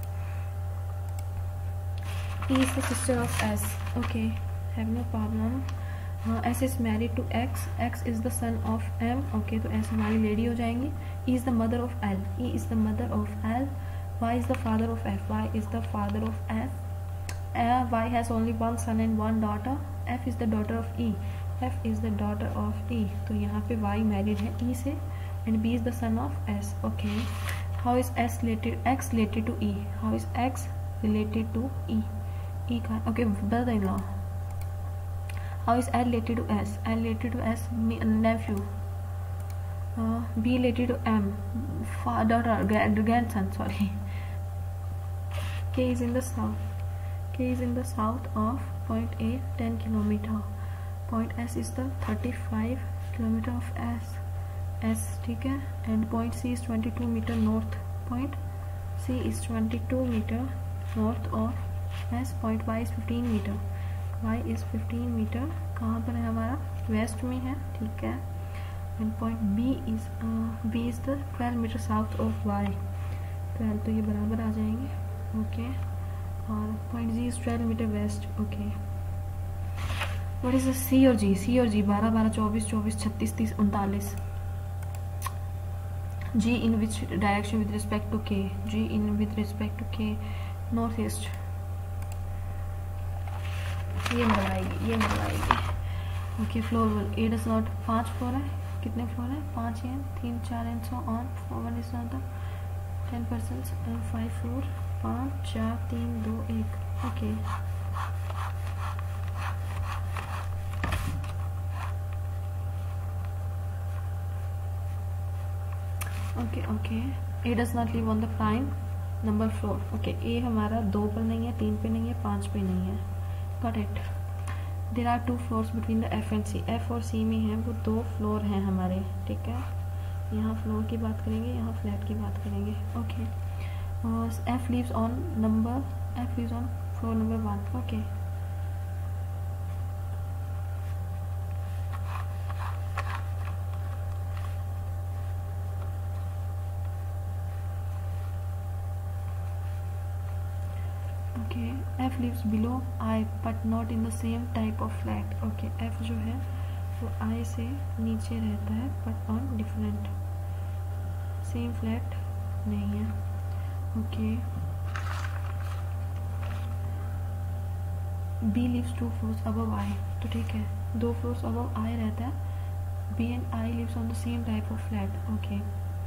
E is the sister of S. Okay, have no problem. हाँ, S is married to X. X is the son of M. Okay, तो S हमारी लेडी हो जाएंगी। E is the mother of L. E is the mother of L. Y is the father of F. Y is the father of F. Uh, y has only one son and one daughter. F is the daughter of E. F is the daughter of E. तो यहाँ पे Y married है E से, and B is the son of S. Okay. How is S related? X related to E. How is X related to E? E का okay, brother-in-law. How is L related to S? L related to S, nephew. Uh, B related to M, father, grandson. Sorry. K is in the south. K is in the south of point A, ten kilometer. Point S is the thirty-five kilometer of S. S, ठीक है. And point C is twenty-two meter north. Point C is twenty-two meter north of S. Point Y is fifteen meter. Y is fifteen meter. कहाँ पर है हमारा? Waste में है. ठीक है. And point B is B is the twelve metre south of Y, twelve तो ये बराबर आ जाएंगे, ओके okay. और point G is twelve metre west, okay. What is the C और जी, सी और जी बारह बारह चौबीस चौबीस छत्तीस तीस उनतालीस। G in which direction with respect to K, G in with respect to K north east, ये मिलवाएगी ये मिलवाएगी okay. Floor one A does not, पाँच फ्लोर है, कितने फ्लोर है, पाँच एन, तीन चार and so on, one is not the ten percent, five floor, पाँच चार तीन दो एक, okay. Okay okay A does not live on the prime number floor, okay. ए हमारा दो पर नहीं है, तीन पे नहीं है, पाँच पे नहीं है, got it. There are two floors between the F and C, F और सी में है वो दो फ्लोर हैं हमारे, ठीक है। यहाँ फ्लोर की बात करेंगे, यहाँ फ्लैट की बात करेंगे, okay. F lives on number, F lives on floor number one, okay. F lives below I but not in the same type of flat, okay। F जो है वो I से नीचे रहता है but on different, same flat नहीं है, okay। B lives two floors above I, तो ठीक है, दो floors above I रहता है, B and I lives on the same type of flat, okay।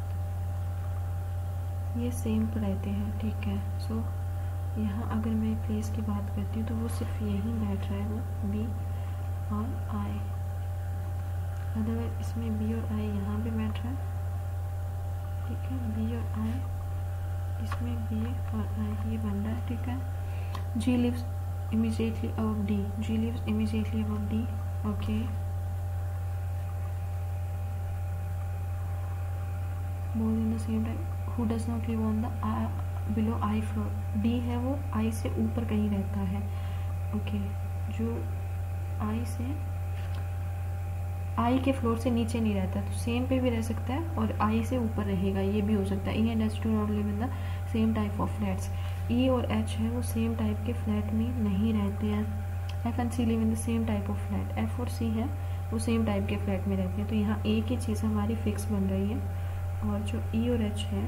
ये सेम पर रहते हैं, ठीक है। सो so, यहाँ अगर मैं प्लेस की बात करती हूँ तो वो सिर्फ यहीं बैठ रहा है, वो बी और आई, अदरवाइज इसमें बी और आई यहाँ पे बैठ रहा है, ठीक है। बी और आई, इसमें बी और आई ये बन रहा है, ठीक है। G lives immediately above D, G lives immediately above D, okay. Both in the same time, who does not live on the below I floor, D है वो आई से ऊपर कहीं रहता है, ओके। जो आई से आई के फ्लोर से नीचे नहीं रहता, तो सेम पे भी रह सकता है और आई से ऊपर रहेगा, ये भी हो सकता है। E and H do not live in the same type of flats, E और एच है वो सेम टाइप के फ्लैट में नहीं रहते हैं। F and C live in the same type of flat, F और सी है वो सेम टाइप के फ्लैट में रहते हैं, तो यहाँ एक ही चीज़ हमारी फिक्स बन रही है, और जो ई और एच है,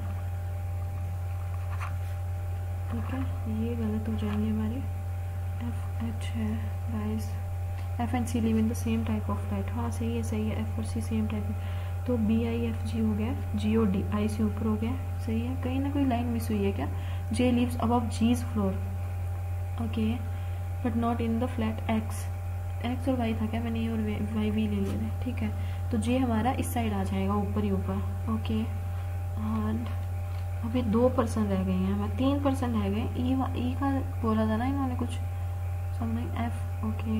ठीक है, ये गलत हो जाएंगे हमारे। एफ एच है guys, F and C live in the same type of flat, हाँ सही है सही है, एफ और सी सेम टाइप है, तो बी आई एफ जी हो गया, जी और डी आई से ऊपर हो गया, सही है। कहीं ना कोई लाइन मिस हुई है क्या, J lives above G's floor, okay, but not in the flat X, X और वाई था क्या, मैंने ये और वाई भी ले लिया है, ठीक है। तो जे हमारा इस साइड आ जाएगा, ऊपर ही ऊपर, ओके। एंड अभी दो परसेंट रह गए हैं हमें, तीन परसेंट रह गए, ई ई का बोला था ना इन्होंने कुछ something, F, okay.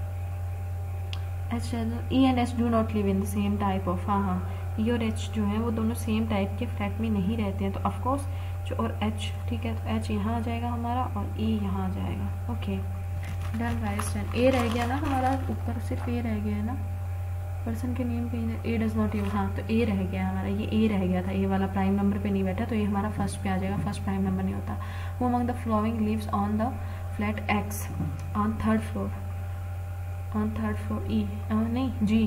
H, E and H do not live in the same type of, हाँ हाँ, ई और एच जो है वो दोनों सेम टाइप के फ्लैट में नहीं रहते हैं, तो ऑफकोर्स जो और एच, ठीक है, तो एच यहाँ आ जाएगा हमारा और ई यहाँ आ जाएगा, okay. Done guys, done. A रह गया ना हमारा, ऊपर सिर्फ ए रह गया है ना, पर्सन के नेम पे ए डज नॉट यूज, हाँ, तो ए रह गया हमारा, ये ए रह गया था, ये वाला प्राइम नंबर पे नहीं बैठा, तो ये हमारा फर्स्ट पे आ जाएगा, फर्स्ट प्राइम नंबर नहीं होता। वो among the flowing lives on the flat X on third floor, on third floor E, नहीं जी,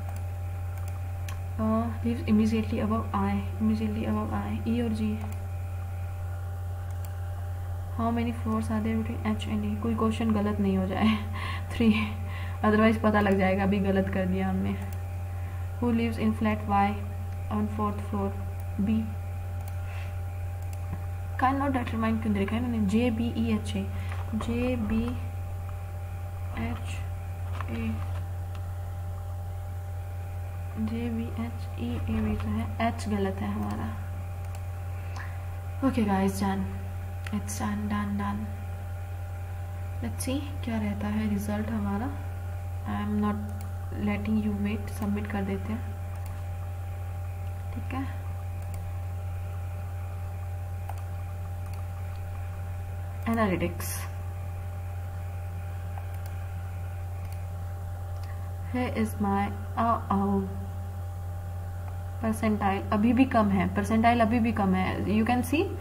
lives immediately above I, immediately above I, E और जी। How many floors are there between H and E, कोई question गलत नहीं हो जाए, three, otherwise पता लग जाएगा अभी गलत कर दिया हमने। Who lives in flat Y on fourth floor, B. Can not determine क्यों देखा है मैंने, J B E H A, J B H A, J B H E A भी तो है, एच गलत है हमारा, okay guys, done, it's done done done. Let's see क्या रहता है रिजल्ट हमारा। I am not letting you wait, submit कर देते हैं, ठीक है। Analytics, here is my oh oh percentile अभी भी कम है, परसेंटाइल अभी भी कम है, you can see.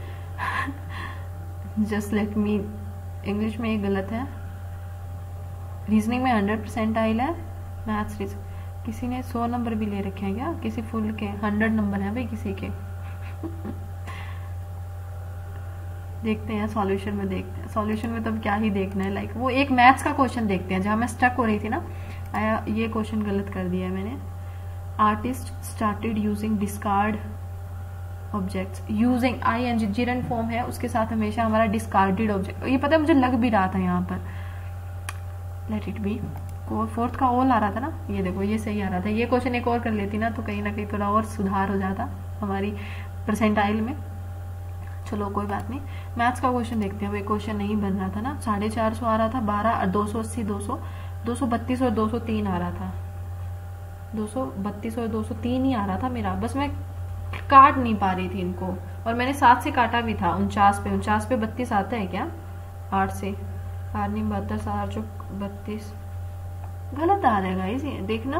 Just let me, English में ये गलत है, रीजनिंग में हंड्रेड परसेंटाइल है, मैथ्स रीजनिंग किसी ने सौ नंबर भी ले रखे हैं क्या, किसी फुल के हंड्रेड नंबर है भाई किसी के। देखते हैं सॉल्यूशन में, देखते हैं सॉल्यूशन में, तब क्या ही देखना है। लाइक वो एक मैथ्स का क्वेश्चन देखते हैं जहां मैं स्टक हो रही थी ना, आया ये क्वेश्चन गलत कर दिया है मैंने। Artist started using discard objects, using I N G gerund form है, उसके साथ हमेशा हमारा डिस्कार्डेड ऑब्जेक्ट, ये पता है मुझे लग भी रहा था यहाँ पर, लेट इट बी। फोर्थ का ऑल आ रहा था ना, ये देखो ये सही आ रहा था, ये क्वेश्चन एक और कर लेती ना तो कहीं ना कहीं थोड़ा और सुधार हो जाता हमारी परसेंटाइल में। चलो कोई बात नहीं, मैथ्स का क्वेश्चन देखते हैं। वो क्वेश्चन नहीं बन रहा था ना, साढ़े चार सौ आ रहा था, बारह, दो सौ अस्सी, दो सौ, दो सौ बत्तीस और दो सौ तीन आ रहा था, दो सौ बत्तीस और दो सौ तीन ही आ रहा था मेरा, बस मैं काट नहीं पा रही थी इनको, और मैंने सात से काटा भी था, उनचास पे, उनचास पे बत्तीस आता है क्या, आठ से, आठ नहीं बहत्तर, सात चौक बत्तीस, गलत आ जाएगा इसे देखना,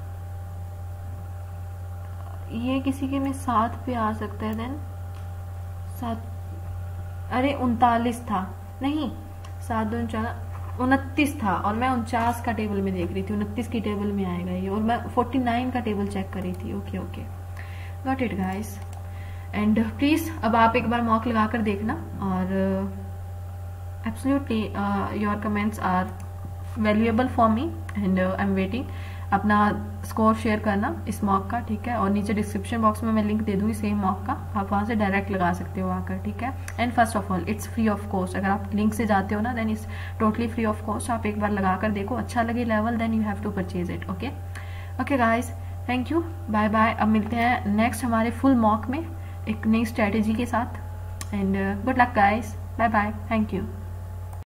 ये किसी के में सात पे आ सकता है, देन सात, अरे उनतालीस था, नहीं सात दो उनचास, उनतीस था, और मैं उनचास का टेबल में देख रही थी, उनतीस की टेबल में आएगा ये, और मैं फोर्टी नाइन का टेबल चेक कर रही थी। Okay okay, got it guys. And please अब आप एक बार मॉक लगा कर देखना, और absolutely your comments are valuable for me, and I am waiting. अपना स्कोर शेयर करना इस मॉक का, ठीक है, और नीचे डिस्क्रिप्शन बॉक्स में मैं लिंक दे दूंगी सेम मॉक का, आप वहां से डायरेक्ट लगा सकते हो आकर, ठीक है। And first of all it's free of cost, अगर आप लिंक से जाते हो ना then it's totally free of cost, आप एक बार लगा कर देखो, अच्छा लगे level then you have to purchase it. Okay okay guys, thank you, bye bye. अब मिलते हैं नेक्स्ट हमारे फुल मॉक में एक नई स्ट्रेटेजी के साथ, and good luck guys, bye bye, thank you.